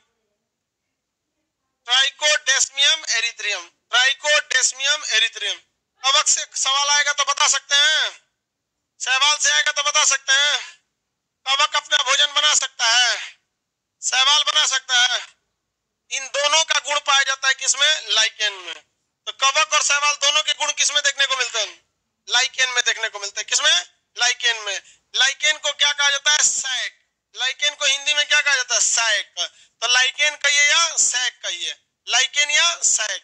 ट्राइकोडेस्मियम एरिथ्रियम, ट्राइकोडेस्मियम एरिथ्रियम। कवक से सवाल आएगा तो बता सकते हैं, शैवाल से आएगा तो बता सकते हैं। कवक अपना भोजन बना सकता है, शैवाल बना सकता है। इन दोनों का गुण पाया जाता है किसमें? लाइकेन में। तो कवक और शैवाल दोनों के गुण किसमें देखने को मिलते हैं? लाइकेन में देखने को मिलते हैं। किसमें? लाइकेन में। लाइकेन को क्या कहा जाता है? सैक। लाइकेन को हिंदी में क्या कहा जाता है? सैक। तो लाइकेन कहिए या सैक कहिए? लाइकेन या सैक?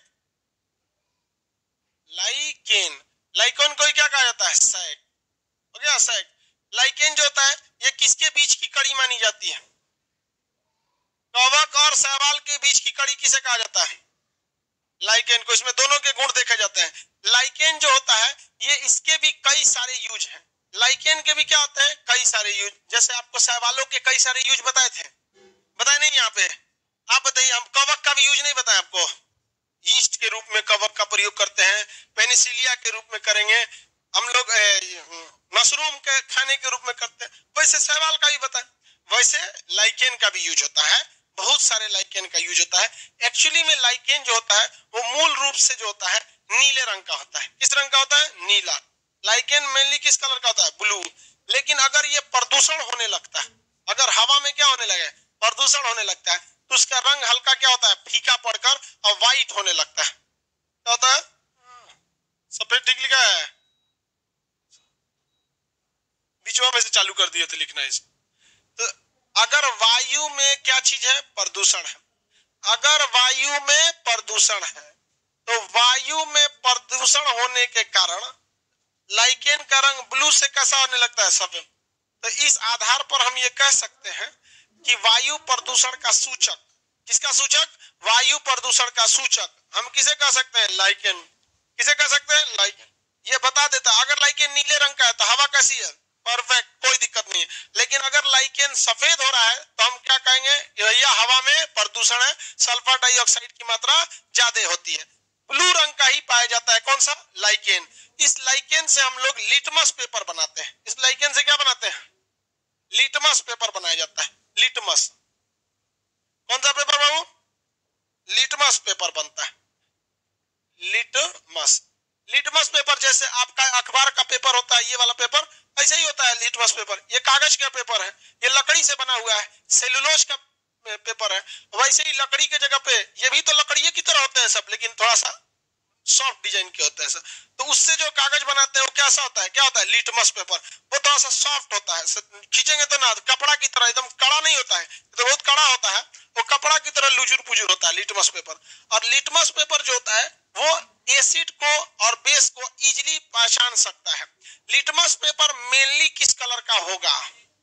लाइकेन। लाइकेन को क्या कहा जाता है? सैक। हो गया सैक। लाइकेन जो होता है ये किसके बीच की कड़ी मानी जाती है? कवक और शैवाल के बीच की कड़ी किसे कहा जाता है? लाइकेन को। इसमें दोनों के गुण देखे जाते हैं। लाइकेन जो होता है ये इसके भी कई सारे यूज हैं। लाइकेन के भी क्या होते हैं? कई सारे यूज। जैसे आपको शैवालों के कई सारे यूज बताए थे, बताए नहीं यहाँ पे? आप बताइए। हम कवक का भी यूज नहीं बताए आपको? यीस्ट के रूप में कवक का प्रयोग करते हैं, पेनिसिलिया के रूप में करेंगे हम लोग, मशरूम के खाने के रूप में करते हैं। वैसे शैवाल का भी बताए। वैसे लाइकेन का भी यूज होता है, बहुत सारे लाइकेन का यूज होता है। एक्चुअली में लाइकेन जो होता है वो मूल रूप से जो होता है नीले रंग का होता है। किस रंग का होता है? नीला। लाइकेन मेनली किस कलर का होता है? ब्लू। लेकिन अगर ये प्रदूषण होने लगता है, अगर हवा में क्या होने लगे? प्रदूषण होने लगता है, तो उसका रंग हल्का क्या होता है? फीका पड़कर और व्हाइट होने लगता है। क्या होता है? सफेद ठीक लिखा है, बीचवा में से चालू कर दिया था लिखना इसे। तो अगर वायु में क्या चीज है? प्रदूषण है। अगर वायु में प्रदूषण है तो वायु में प्रदूषण होने के कारण लाइकेन का रंग ब्लू से कैसा होने लगता है? सफेद। तो इस आधार पर हम ये कह सकते हैं कि वायु प्रदूषण का सूचक, किसका सूचक? वायु प्रदूषण का सूचक हम किसे कह सकते हैं? लाइकेन। किसे कह सकते हैं? लाइकेन। ये बता देता है अगर लाइकेन नीले रंग का है तो हवा कैसी है? परफेक्ट, कोई दिक्कत नहीं है। लेकिन अगर लाइकेन सफेद हो रहा है तो हम क्या कहेंगे? भैया हवा में प्रदूषण है, सल्फर डाइऑक्साइड की मात्रा ज्यादा होती है। ब्लू रंग का ही पाया जाता है। कौन सा? लाइकेन। इस लाइकेन से हम लोग लिटमस पेपर बनाते हैं। इस लाइकेन से क्या बनाते हैं? लिटमस पेपर बनाया जाता है। लिटमस। कौन सा पेपर बाबू? लिटमस पेपर बनता है। लिटमस। लिटमस पेपर जैसे आपका अखबार का पेपर होता है, ये वाला पेपर ऐसे ही होता है लिटमस पेपर। ये कागज का पेपर है, ये लकड़ी से बना हुआ है, सेलुलोज का पेपर है। वैसे ही लकड़ी के जगह पे ये भी तो लकड़ी की तरह होते हैं सब, लेकिन थोड़ा सा सॉफ्ट डिजाइन के होते हैं। तो उससे जो कागज बनाते हैं वो कैसा होता है? क्या होता है? Litmus paper. वो थोड़ा सा सॉफ्ट होता है, खींचेंगे तो ना कपड़ा की तरह एकदम कड़ा नहीं होता है, तो बहुत कड़ा होता है, वो कपड़ा की तरह लुजुर पुजुर होता है लिटमस पेपर। और लिटमस पेपर जो होता है वो एसिड को और बेस को इजीली पहचान सकता है। लिटमस पेपर मेनली किस कलर का होगा?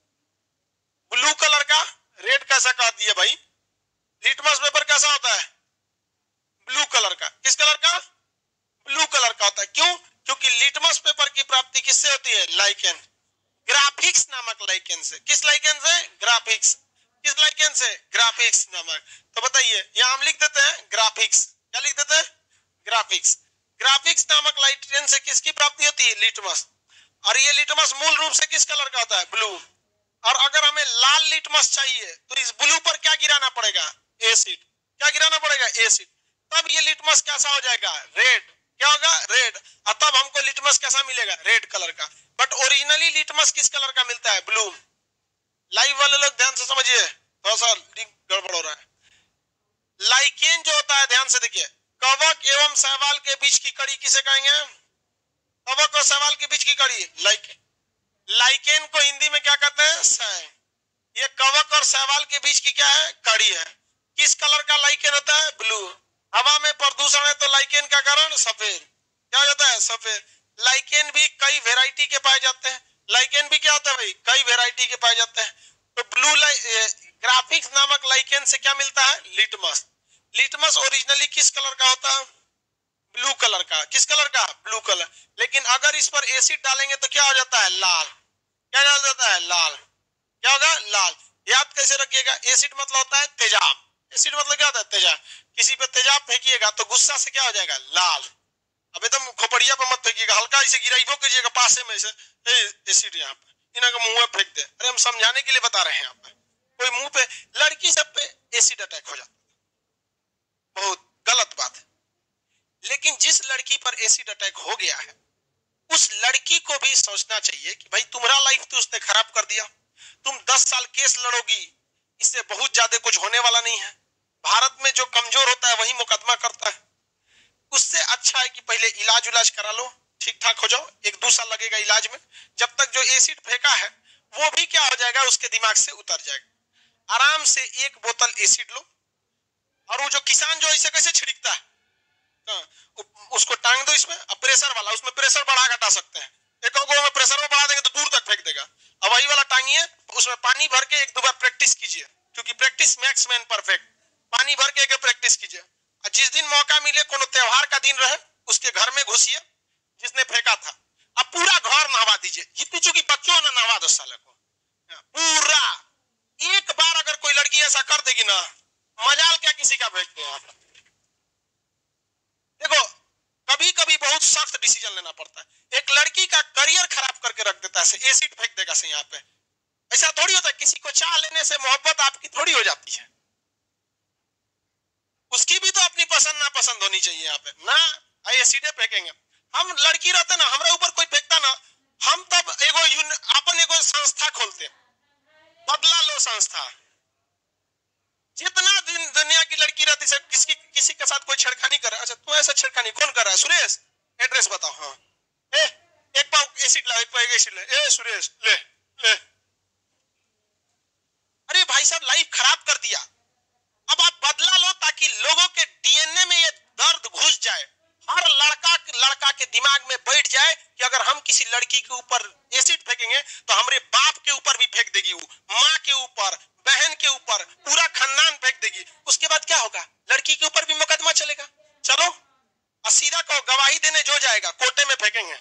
ब्लू कलर का। रेड कैसा कह दिया भाई? लिटमस पेपर कैसा होता है? ब्लू कलर का। किस कलर का? ब्लू कलर का होता है। क्यों? क्योंकि लिटमस पेपर की प्राप्ति किससे होती है? लाइकेन, ग्राफिक्स नामक लाइकेन से। किस लाइकेन से? ग्राफिक्स। किस लाइकेन से? ग्राफिक्स नामक। तो बताइए, यहां हम लिख देते हैं ग्राफिक्स। क्या लिख देते हैं? ग्राफिक्स। ग्राफिक्स नामक लाइकेन से किसकी प्राप्ति होती है? लिटमस। और ये लिटमस मूल रूप से किस कलर का होता है? ब्लू। और अगर हमें लाल लिटमस चाहिए तो इस ब्लू पर क्या गिराना पड़ेगा? एसिड। क्या गिराना पड़ेगा? एसिड। तब ये लिटमस कैसा हो जाएगा? रेड। क्या होगा? रेड। और तब हमको लिटमस कैसा मिलेगा? रेड कलर का। बट ओरिजिनली लिटमस किस कलर का मिलता है? ब्लू। लाइव वाले लोग ध्यान से समझिए, थोड़ा सा लिंक गड़बड़ हो रहा है। लाइकेन जो होता है, ध्यान से देखिए, कवक एवं शैवाल के बीच की कड़ी किसे कहेंगे? की कड़ी, लाइकेन। लाइकेन को हिंदी में क्या कहते हैं? सै। ये कवक और शैवाल के बीच की क्या है? कड़ी है। किस कलर का लाइकेन होता है? ब्लू। हवा में प्रदूषण है तो लाइकेन का कारण सफेद। क्या हो जाता है? सफेद। लाइकेन भी कई वेराइटी के पाए जाते हैं। लाइकेन भी क्या होता है भाई? कई वेराइटी के पाए जाते हैं। तो ब्लू ग्राफिक्स नामक लाइकेन से क्या मिलता है? लिटमस। लिटमस ओरिजिनली किस कलर का होता है? ब्लू कलर का। किस कलर का? Blue colour. लेकिन अगर इस पर एसिड डालेंगे तो क्या हो जाता है? लाल। क्या डाल देता है? लाल। क्या होगा? लाल। याद कैसे रखिएगा? एसिड मतलब होता है तेजाब। एसिड मतलब क्या होता है? तेजाब। किसी पे तेजाब फेंकिएगा तो गुस्सा से क्या हो जाएगा? लाल। अब एकदम खोपड़िया पे मत फेंकिएगा, हल्का इसे गिराइबो कीजिएगा पासे में से, एसिड यहाँ पे इन्हें मुंह में फेंक दे। अरे हम समझाने के लिए बता रहे हैं यहाँ पे। कोई मुंह पे, लड़की सब पे एसिड अटैक हो जाता है, बहुत गलत बात है। लेकिन जिस लड़की पर एसिड अटैक हो गया है उस लड़की को भी सोचना चाहिए कि भाई तुम्हारा लाइफ तो उसने खराब कर दिया। तुम दस साल केस लड़ोगी, इससे बहुत ज्यादा कुछ होने वाला नहीं है। भारत में जो कमजोर होता है वही मुकदमा करता है। उससे अच्छा है कि पहले इलाज उलाज करा लो, ठीक ठाक हो जाओ। एक दो साल लगेगा इलाज में, जब तक जो एसिड फेंका है वो भी क्या हो जाएगा? उसके दिमाग से उतर जाएगा। आराम से एक बोतल एसिड लो, और वो जो किसान जो ऐसे कैसे छिड़कता है, उसको टांग दो इसमें। अब प्रेशर वाला, उसमें प्रेशर बढ़ा घटा सकते हैं। एक में प्रेशर में बढ़ा देंगे तो दूर तक फेंक देगा। अब वही वाला टांगिए, उसमें पानी भर के एक दो बार प्रैक्टिस कीजिए, क्योंकि प्रैक्टिस मैक्स मैन परफेक्ट। पानी भर के एक प्रैक्टिस कीजिए। जिस दिन मौका मिले, कोनो त्योहार का दिन रहे, उसके घर में घुसिए जिसने फेंका था, अब पूरा घर नहवा दीजिए। जितनी चूंकि बच्चों ने नहवा दो साले को पूरा। एक बार अगर कोई लड़की ऐसा कर देगी ना, मजाल क्या किसी का फेंकते हैं। देखो कभी कभी बहुत सख्त डिसीजन लेना पड़ता है। एक लड़की का करियर खराब करके रख देता है, एसिड फेंक देगा से यहाँ पे। ऐसा थोड़ी होता है, किसी को चाह लेने से मोहब्बत आपकी थोड़ी हो जाती है। उसकी भी तो अपनी पसंद ना पसंद होनी चाहिए यहाँ पे ना। एसिड फेंकेंगे हम, लड़की रहते ना हमारे ऊपर कोई फेंकता ना, हम तब एगो अपन एगो संस्था खोलते, बदला लो संस्था। जितना दिन दुनिया की लड़की रहती है, किसी किसी के साथ कोई छेड़खानी कर रहा है, अच्छा तू ऐसा छेड़खानी कौन कर रहा है? सुरेश, एड्रेस बताओ। हाँ ए, एक पाव एसिड ला, एक पाव एसिड ले। ए सुरेश ले ले। अरे भाई साहब लाइफ खराब कर दिया। अब आप बदला लो ताकि लोगों के डीएनए में ये दर्द घुस जाए, हर लड़का लड़का के दिमाग में बैठ जाए कि अगर हम किसी लड़की के ऊपर एसिड फेंकेंगे तो हमारे बाप के ऊपर भी फेंक देगी, वो माँ के ऊपर, बहन के ऊपर, पूरा खानदान फेंक देगी। उसके बाद क्या होगा? लड़की के ऊपर भी मुकदमा चलेगा। चलो और सीधा कहो गवाही देने जो जाएगा कोर्टे में फेंकेंगे।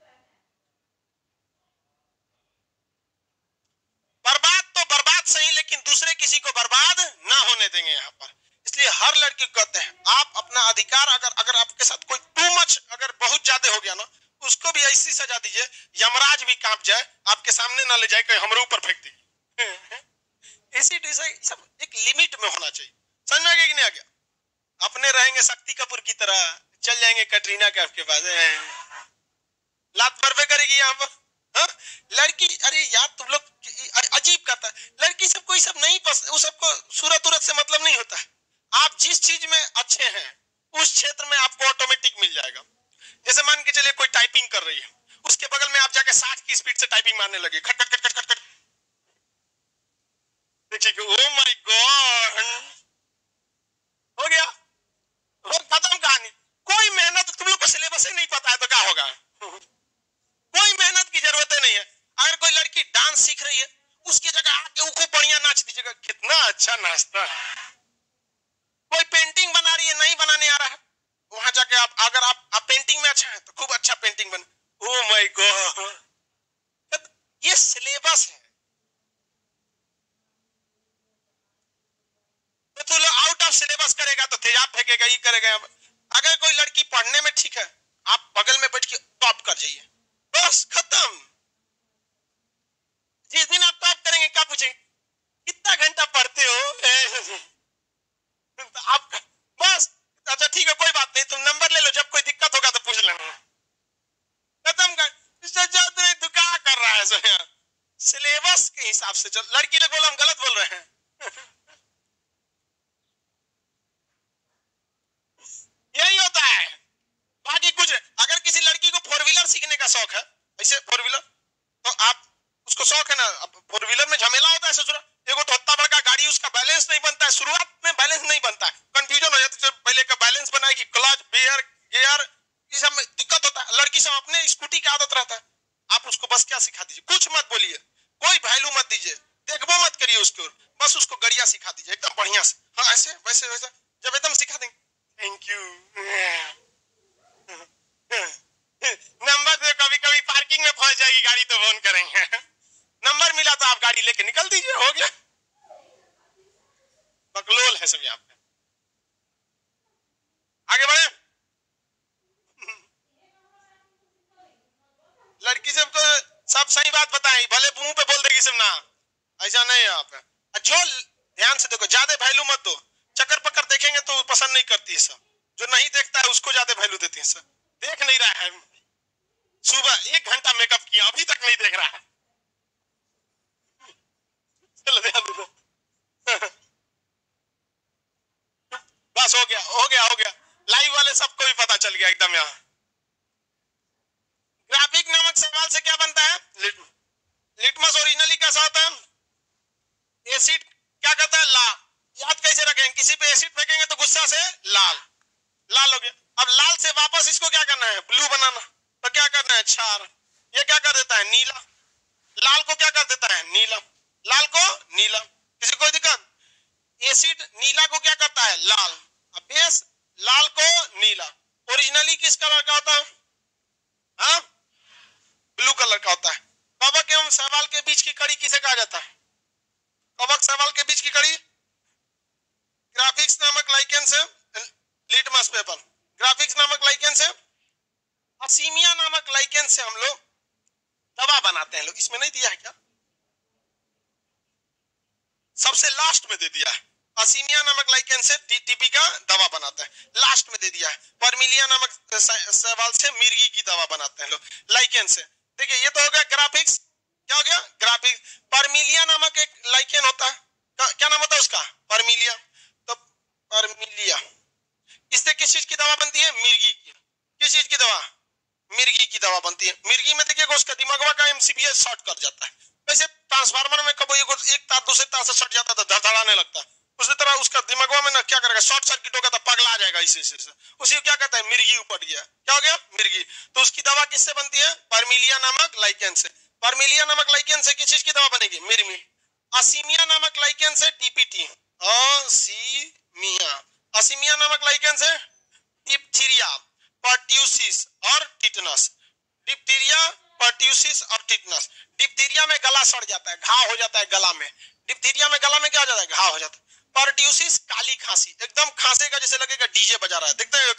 बर्बाद तो बर्बाद सही, लेकिन दूसरे किसी को बर्बाद ना होने देंगे यहाँ पर। इसलिए हर लड़की को कहते हैं आप अपना अधिकार, अगर अगर आपके साथ कोई टू मच अगर बहुत ज्यादा हो गया ना, उसको भी ऐसी सजा दीजिए यमराज भी कांप जाए, आपके सामने ना ले जाए कि हमारे ऊपर फेंक दी। एसिड सब एक लिमिट में होना चाहिए। समझ में आ गया कि नहीं आ गया? अपने रहेंगे शक्ति कपूर की तरह, चल जाएंगे कटरीना कैफ के पास, लात पर पे करेगी यहाँ पर। हाँ? लड़की, अरे यार तुम लोग अजीब करता है। लड़की सब कोई सब नहीं पसंद, उस सबको सूरत उरत से मतलब नहीं होता है। आप जिस चीज में अच्छे हैं उस क्षेत्र में आपको ऑटोमेटिक मिल जाएगा। जैसे मान के चलिए कोई टाइपिंग कर रही है, उसके बगल में आप जाके साठ की स्पीड से टाइपिंग मारने लगे, खट खट खट खट खट, देखिए ओ माय गॉड, हो गया, हो खत्म कहानी। कोई मेहनत, तुम लोग को सिलेबस ही नहीं पता है तो क्या होगा? कोई मेहनत की जरूरत नहीं है। अगर कोई लड़की डांस सीख रही है, उसकी जगह आके वो खूब बढ़िया नाच दीजिएगा, कितना अच्छा नाचता है। कोई पेंटिंग बना रही है, नहीं बनाने आ रहा है, वहां जाके आप अगर आप, आप पेंटिंग में अच्छा है तो खूब अच्छा पेंटिंग बन। ओ माय गॉड, ये सिलेबस है। तो तू लोग आउट ऑफ सिलेबस करेगा तो तेजाब फेंकेगा, ये करेगा। अगर कोई लड़की पढ़ने में ठीक है, आप बगल में बैठ के टॉप कर जाइए, बस खत्म। जिस दिन आप टॉप करेंगे क्या पूछेंगे? कितना घंटा पढ़ते हो? आप बस, अच्छा ठीक है कोई बात नहीं, तुम नंबर ले लो, जब कोई दिक्कत होगा तो पूछ लेना। खत्म कर, तू क्या कर रहा है? सो सिलेबस के हिसाब से चल। लड़की ने बोला हम गलत बोल रहे हैं। यही होता है, बाकी कुछ। अगर किसी लड़की को फोर व्हीलर सीखने का शौक है, ऐसे फोर व्हीलर, तो आप उसको शौक है ना, अब फोर व्हीलर में झमेला होता है ससुरा, एगो तो इतना बड़का गाड़ी, उसका बैलेंस नहीं बनता है, शुरुआत में बैलेंस नहीं बनता है, कंफ्यूजन हो जाता है, पहले का बैलेंस बनाएगी, क्लच बेयर गियर ये सब में दिक्कत होता है। लड़की सब अपने स्कूटी की आदत रहता है, आप उसको बस क्या सिखा दीजिए, कुछ मत बोलिए, कोई वैल्यू मत दीजिए, देखबो मत करिए उसको, बस उसको गड़िया सिखा दीजिए एकदम बढ़िया से, हाँ ऐसे वैसे वैसे, जब एकदम सिखा देंगे थैंक यू नंबर दे, कभी कभी पार्किंग में फंस जाएगी गाड़ी तो फोन करेंगे नंबर मिला तो आप गाड़ी लेके निकल दीजिए, हो गया। बकलोल है सब यहाँ पे। आगे बढ़े। लड़की सब को सब सही बात बताएं, भले मुंह पे बोल देगी सब ना, ऐसा नहीं है यहाँ पे। जो ध्यान से देखो, ज्यादा वैल्यू मत दो, चक्कर पक्कर देखेंगे तो पसंद नहीं करती है सब, जो नहीं देखता है उसको ज्यादा वैल्यू देती है सब। देख नहीं रहा है, सुबह एक घंटा मेकअप किया अभी तक नहीं देख रहा है, चलो ध्यान दो बस हो गया हो गया हो गया, लाइव वाले सबको भी पता चल गया एकदम। यहाँ ग्राफिक नामक सवाल से क्या बनता है, लिट, लिटमस ओरिजिनली कैसा होता है, एसिड क्या करता है, लाल, याद कैसे रखेंगे, किसी पे एसिड फेंकेंगे तो गुस्सा से लाल, लाल हो गया। अब लाल से वापस इसको क्या करना है, ब्लू बनाना, तो क्या करना है, क्षार, ये क्या कर देता है, नीला, लाल को क्या कर देता है, नीला, लाल को नीला, किसी कोई दिक्कत, एसिड नीला को क्या करता है, लाल, अब बेस लाल को नीला, ओरिजिनली किस कलर का होता है, हाँ ब्लू कलर का होता है। कवक एवं शैवाल के बीच की कड़ी किसे कहा जाता है, कवक शैवाल के बीच की कड़ी, ग्राफिक्स नामक लाइकेन से, लिटमस पेपर, ग्राफिक्स नामक लाइकेन से, असीमिया नामक लाइकेन से हम लोग दवा बनाते हैं, लोग इसमें नहीं दिया है क्या, सबसे लास्ट में दे दिया है, असीमिया नामक लाइकेन से टीटीपी का दवा बनाते हैं, लास्ट में दे दिया है। परमिलिया नामक शैवाल से मिर्गी की दवा बनाते हैं लोग लाइकेन से। देखिए ये तो हो गया ग्राफिक्स, क्या हो गया ग्राफिक्स। परमिलिया नामक एक लाइकेन होता है, क्या नाम होता है उसका, परमिलिया, तो परमिलिया, इससे किस चीज की दवा बनती है, मिर्गी की, किस चीज की दवा, मिर्गी की दवा बनती है। मिर्गी में देखिएगा उसका दिमागवा का एमसीबीएस शॉर्ट कर जाता है, वैसे ट्रांसफार्मर में कब एक तार दूसरे तार से सट जाता है तो धड़धड़ाने लगता है, उसी तरह उसका दिमागवा में ना क्या करेगा, शॉर्ट सर्किट होगा तो पगला जाएगा, इसी इसी से उसी को क्या कहता है, मिर्गी उपट गया, क्या हो गया मिर्गी। तो उसकी दवा किससे बनती है, परमिलिया नामक लाइकेन से, परमिलिया नामक लाइकेन से किस चीज की दवा बनेगी, मिर्गी। असीमिया नामक लाइकेन से टीपीटी, असीमिया, असीमिया नामक लाइकेन से डिप्थीरिया, पर्ट्यूसिस और टिटनस, डिप्थीरिया, पर्ट्यूसिस और टिटनस। डिप्थीरिया में गला सड़ जाता है, घाव हो जाता है गला में, डिप्थीरिया में गला में क्या हो जाता है, घाव हो जाता है। पर्ट्यूसिस काली खांसी, एकदम खांसेगा जैसे लगेगा डीजे बजा रहा है, देखते हैं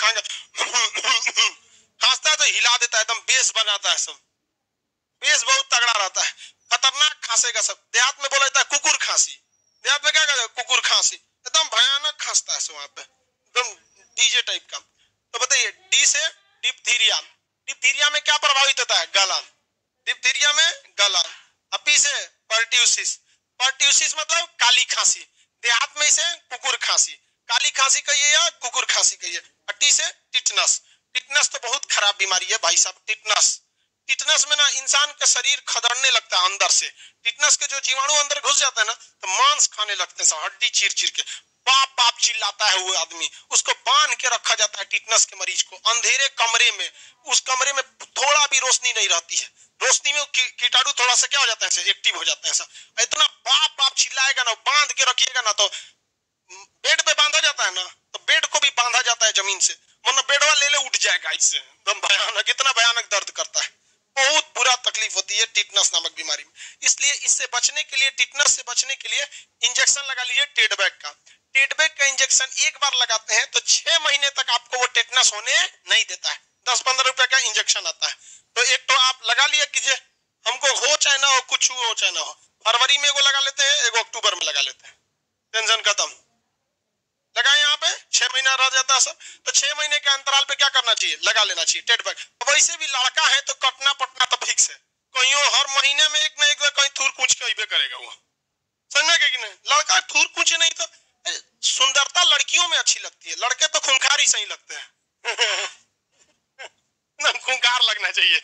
खांसता है तो हिला देता है, एकदम बेस बनाता है, सब बेस बहुत तगड़ा रहता है, खतरनाक खांसेगा सब। देहात में बोला जाता है कुकुर खांसी, देहात में क्या कहते हैं, कुकुर खांसी, एकदम भयानक खांसता है सब वहां पे, एकदम डीजे टाइप का। तो बताइए डी से डिप्थीरिया, डिप्थीरिया में क्या प्रभावित होता है, गला, डिप्थीरिया में गला। अपी से पर्ट्यूसिस, पर्ट्यूसिस मतलब काली खांसी, देहात में इसे कुकुर खांसी, काली खांसी कहिए या कुकुर खांसी कहिए। टी से टिटनस, टिटनस तो बहुत खराब बीमारी है भाई साहब, टिटनस, टिटनस में ना इंसान का शरीर खदड़ने लगता है अंदर से, टिटनस के जो जीवाणु अंदर घुस जाता है ना तो मांस खाने लगते हैं, हड्डी चीर चीर के, बाप बाप चिल्लाता है वो आदमी, उसको बांध के रखा जाता है टिटनस के मरीज को अंधेरे कमरे में, उस कमरे में थोड़ा भी रोशनी नहीं रहती है, रोशनी में कीटाणु थोड़ा सा क्या हो जाता है, एक्टिव हो जाते हैं सब, इतना बाप बाप चिल्लाएगा ना, बांध के रखिएगा ना, तो बेड पे बांधा जाता है ना तो बेड को भी बांधा जाता है जमीन से, मतलब बेडवा ले ले उठ जाएगा, इससे एकदम भयानक, इतना भयानक दर्द करता है, बहुत बुरा तकलीफ होती है टिटनस नामक बीमारी में। इसलिए इससे बचने के लिए, टिटनस से बचने के लिए इंजेक्शन लगा लीजिए टेडबैक का, टेडबैक का इंजेक्शन एक बार लगाते हैं तो छह महीने तक आपको वो टेटनस होने नहीं देता है, दस पंद्रह रुपए का इंजेक्शन आता है, तो एक तो आप लगा लिया कीजिए, हमको हो चाहे ना हो, कुछ हो चाहे ना हो, फरवरी में एगो लगा लेते हैं, एगो अक्टूबर में लगा लेते हैं, टेंशन खत्म, लगाए यहाँ पे छह महीना रह जाता है सब, तो छह महीने के अंतराल पे क्या करना चाहिए, लगा लेना चाहिए टेडबैक। वैसे भी लड़का है तो कटना पटना तो फिक्स है, कहीं हर महीने में एक ना एक बार कहीं थूर कूच के करेगा वो, समझना कि नहीं, लड़का थूर कूचे नहीं तो सुंदरता लड़कियों में अच्छी लगती है, लड़के तो खूंखार ही सही लगते हैं ना, खूंखार लगना चाहिए ना,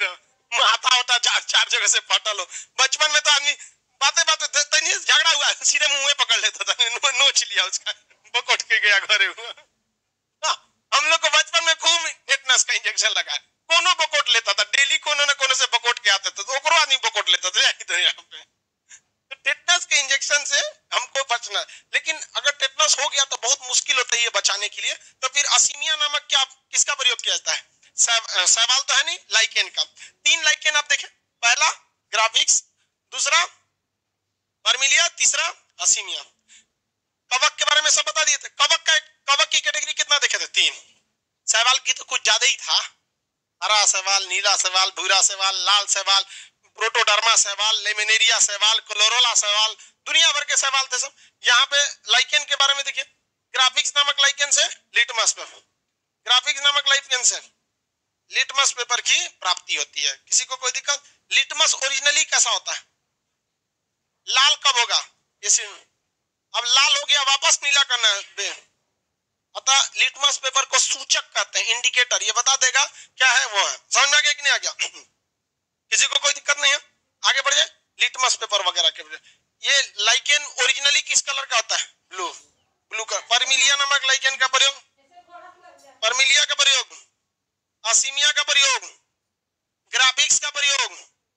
माथा होता चार चार जगह से फटल हो। बचपन में तो आदमी बातें बातें तनी झगड़ा हुआ सीधे मुंह में पकड़ लेता था, नो, नोच लिया उसका, बकोट के गया घरे हुआ। हाँ, हम लोग को बचपन में खूब टेटनस का इंजेक्शन लगा, कोनो बकोट लेता था, डेली कोनो न कोनो से बकोट के आते थे, तो ओकरो आदमी बकोट लेता था इधर यहाँ पे। तो टेटनस के इंजेक्शन से हमको बचना, लेकिन अगर टेटनस हो गया तो बहुत मुश्किल होता है ये बचाने के लिए। तो फिर असीमिया नामक क्या किसका प्रयोग किया जाता है? सवाल तो है नहीं, लाइकेन का। तीन लाइकेन आप देखें, पहला ग्राफिक्स, दूसरा परमिलिया, तीसरा असीमिया। कवक के बारे में सब बता दिए थे। कवक का कवक की कैटेगरी कितना देखे थे? तीन। सवाल की तो कुछ ज्यादा ही था, हरा सवाल, नीला सवाल, भूरा सवाल, लाल सवाल, प्रोटोडर्मा सवाल, लेमिनेरिया सवाल, क्लोरोला सवाल, दुनिया भर के सवाल थे सब। यहाँ पे लाइकेन के बारे में देखिए, ग्राफिक्स नामक लाइकेन से लिटमस पेपर, ग्राफिक्स नामक लाइकेन से लिटमस पेपर की प्राप्ति होती है। किसी को कोई दिक्कत? लिटमस ओरिजिनली कैसा होता है? लाल कब होगा? इसी अब लाल हो गया, वापस नीला करना है। अतः लिटमस पेपर को सूचक कहते हैं, इंडिकेटर, ये बता देगा क्या है वो है। समझ में आ गया कि नहीं आ गया? किसी को कोई दिक्कत नहीं है? आगे बढ़ जाए। लिटमस पेपर वगैरह के, ये लाइकेन ओरिजिनली किस कलर का होता है? ब्लू, ब्लू का। परमिलिया नामक लाइकेन का प्रयोग, परमिलिया का प्रयोग, असीमिया का प्रयोग, ग्राफिक्स का प्रयोग।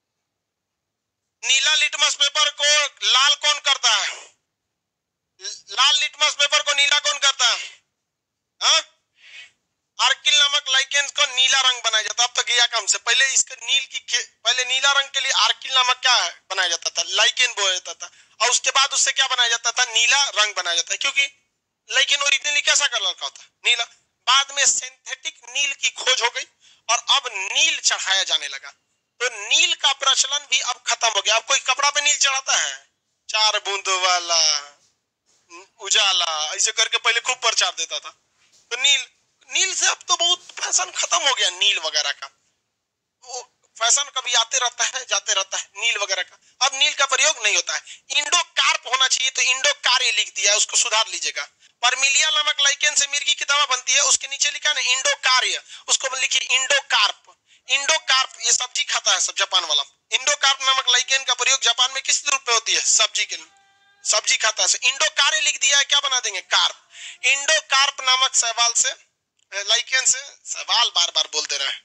नीला लिटमस पेपर को लाल कौन करता है? लाल लिटमस पेपर को नीला कौन करता है? हाँ? आर्किल नामक लाइकेन को नीला रंग बनाया जाता है। अब तो गया काम से, पहले इसके नील की पहले नीला रंग के लिए आर्किल नामक क्या बनाया जाता था? लाइकेन बोया जाता था, और उसके बाद उससे क्या बनाया जाता था? नीला रंग बनाया जाता है, क्योंकि लाइकेन ओरिजिनली कैसा कलर का होता है? नीला। बाद में सिंथेटिक नील की खोज हो गई और अब नील चढ़ाया जाने लगा, तो नील का प्रचलन भी अब खत्म हो गया। अब कोई कपड़ा पे नील चढ़ाता है? चार बूंदों वाला उजाला ऐसे करके पहले खूब प्रचार देता था। तो नील, नील से अब तो बहुत फैशन खत्म हो गया नील वगैरह का। वो फैशन कभी आते रहता है जाते रहता है नील वगैरह का। अब नील का प्रयोग नहीं होता है। इंडो कार्प होना चाहिए, तो इंडो कार्य लिख दिया, उसको सुधार लीजिएगा। परमिलिया नामक लाइकेन से मिर्गी की दवा बनती है, उसके नीचे लिखा ना इंडो कार्य, उसको लिखिए इंडो कार्प। इंडो कार्प ये सब्जी खाता है सब, जापान वाला। इंडो कार्प नामक लाइकेन का प्रयोग जापान में किस रूप में होती है? सब्जी के लिए, सब्जी खाता है। इंडो कार्य लिख दिया है, क्या बना देंगे? कार्प। इंडो कार्प नामक सवाल से, लाइकेन से, सवाल बार बार बोल दे रहे हैं,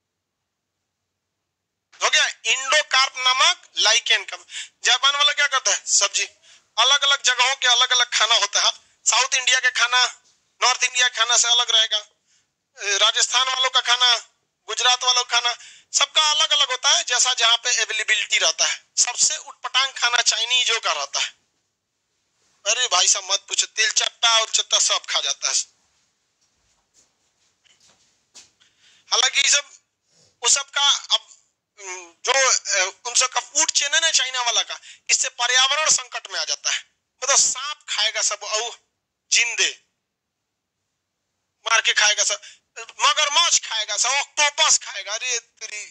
हो गया। इंडो कार्प नामक लाइकेन का जापान वाला क्या करता है? सब्जी। अलग अलग जगहों के अलग अलग खाना होता है। साउथ इंडिया के खाना नॉर्थ इंडिया के खाना से अलग रहेगा, राजस्थान वालों का खाना, गुजरात वालों का खाना, सबका अलग अलग होता है, जैसा जहां पे अवेलेबिलिटी रहता है। सबसे उटपटांग खाना चाइनीजों का रहता है। अरे भाई साहब मत पूछो, तेल चट्टा और चट्टा सब खा जाता है। हालांकि सब वो सब का अब जो उन सब का फूड चेन है ना चाइना वाला का, इससे पर्यावरण संकट में आ जाता है। मतलब सांप खाएगा सब, औ जिंदे मार के खाएगा सब, मगरमच्छ खाएगा सब, ऑक्टोपस खाएगा। अरे तेरी,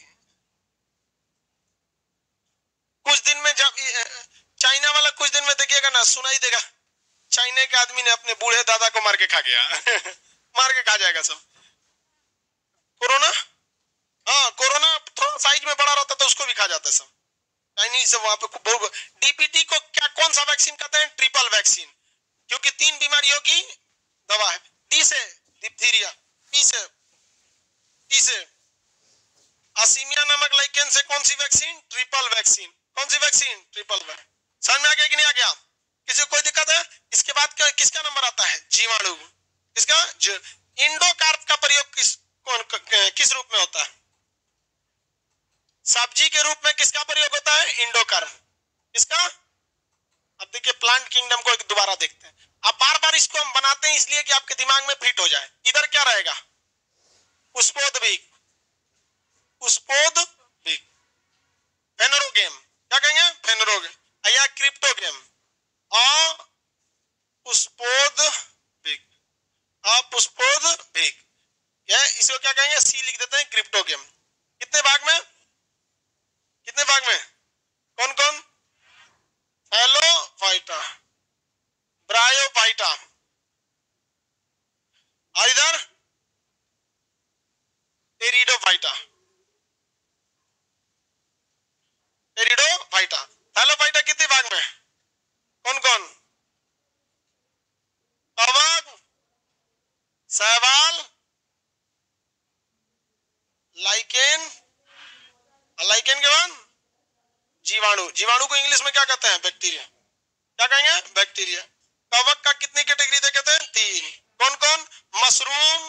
कुछ दिन में जब चाइना वाला कुछ दिन में देखिएगा ना, सुनाई देगा चाइना के आदमी ने अपने बूढ़े दादा को मार के खा गया मार के खा जाएगा सब। कोरोना, हाँ कोरोना थोड़ा साइज में बड़ा रहता तो उसको भी खा जाता है सब। चाइनीज सब वहां पे बहुत। डीपीटी को क्या कौन सा वैक्सीन कहते हैं? ट्रिपल वैक्सीन, क्योंकि तीन बीमारियों की दवा है। डी से डिप्थीरिया, पी से टी से असीमिया नामक लाइकेन से कौन सी वैक्सीन? Triple vaccine. कौन सी वैक्सीन? Triple vaccine. समझ में आ गया कि नहीं आ गया? किसी को कोई दिक्कत है? इसके बाद क्या, किसका नंबर आता है? जीवाणु। इसका इंडोकार्प का प्रयोग किस कौन किस रूप में होता है? सब्जी के रूप में किसका प्रयोग होता है? इंडोकार्प। इसका अब देखिए प्लांट किंगडम को एक दोबारा देखते हैं। अब बार बार इसको हम बनाते हैं इसलिए कि आपके दिमाग में फिट हो जाए। इधर क्या रहेगा? पुष्पोद्भिक, पुष्पोद्भिक, फेनोरोगेम, क्या कहेंगे? फेनोरोगेम या क्रिप्टोगेम। अपुष्पोद्भिक, अपुष्पोद्भिक, क्या इसको क्या कहेंगे? सी लिख देते हैं, क्रिप्टोगेम। कितने भाग में? कितने भाग में? कौन कौन? हेलोफाइटा, ब्रायोफाइटा, और इधर टेरिडोफाइटा। शैवाल, लाइकेन, लाइकेन के बाद जीवाणु। जीवाणु को इंग्लिश में क्या कहते हैं? बैक्टीरिया। क्या कहेंगे? बैक्टीरिया। कवक का कितनी कैटेगरी दे कहते हैं? तीन। कौन कौन? मशरूम,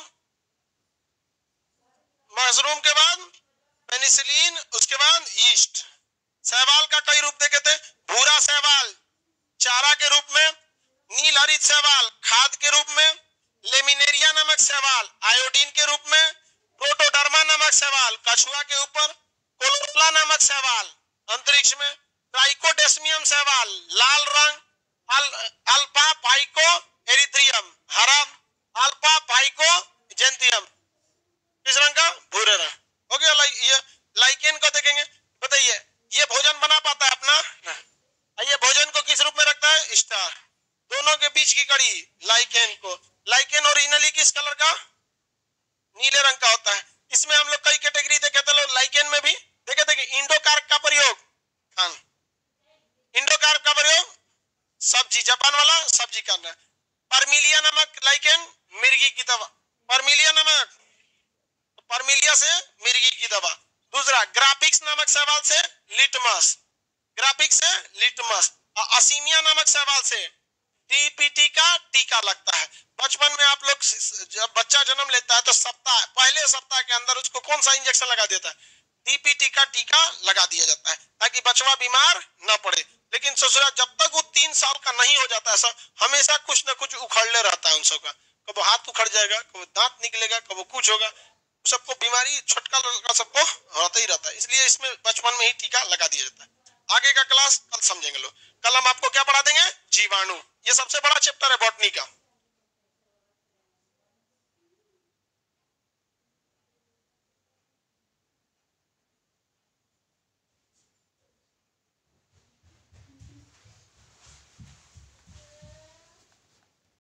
मशरूम के बाद पेनिसिलिन, उसके बाद यीस्ट। शैवाल का कई रूप दे कहते हैं? भूरा शैवाल चारा के रूप में, नील हरित शैवाल खाद के रूप में, लेमिनेरिया नामक शैवाल आयोडीन के रूप में, प्रोटोडर्मा नामक शैवाल कछुआ के ऊपर, कोलोरोला नामक शैवाल अंतरिक्ष में, ट्राइकोडेस्मियम शैवाल लाल रंग, अल, अल्फा पाइको एरिथ्रियम हरा, अल्फा पाइको जेंथियम किस रंग का? भूरे रंग। हो गया। लाई, ये लाइकेन को देखेंगे। बताइए ये भोजन बना पाता है अपना? ये भोजन को किस रूप में रखता है? स्टार। दोनों के बीच की कड़ी लाइकेन को। लाइकेन ओरिजिनली किस कलर का? नीले रंग का होता है। इसमें हम लोग कई कैटेगरी देखे थे। लाइकेन में भी देखे थे कि इंडोकार्प का प्रयोग खान, इंडोकार्प का प्रयोग सब्जी, जापान वाला सब्जी करना। परमिलिया नामक लाइकेन मिर्गी की दवा, परमिलिया नामक, परमिलिया से मिर्गी की दवा। दूसरा ग्राफिक्स नामक शैवाल से लिटमस, ग्राफिक्स से लिटमस। असीमिया नामक शैवाल से डीपीटी का टीका लगता है। बचपन में आप लोग जब बच्चा जन्म लेता है तो सप्ताह पहले सप्ताह के अंदर उसको कौन सा इंजेक्शन लगा देता है? डीपीटी का टीका लगा दिया जाता है ताकि बचवा बीमार न पड़े। लेकिन ससुरा जब तक वो तीन साल का नहीं हो जाता है सब हमेशा कुछ न कुछ उखड़ले रहता है उन सबका। कब हाथ उखड़ जाएगा, कब दांत निकलेगा, कब कुछ होगा, सबको बीमारी छोटका लड़का सबको होता ही रहता है। इसलिए इसमें बचपन में ही टीका लगा दिया जाता है। आगे का क्लास कल समझेंगे लोग। कल हम आपको क्या पढ़ा देंगे? जीवाणु। ये सबसे बड़ा चैप्टर है बॉटनी का।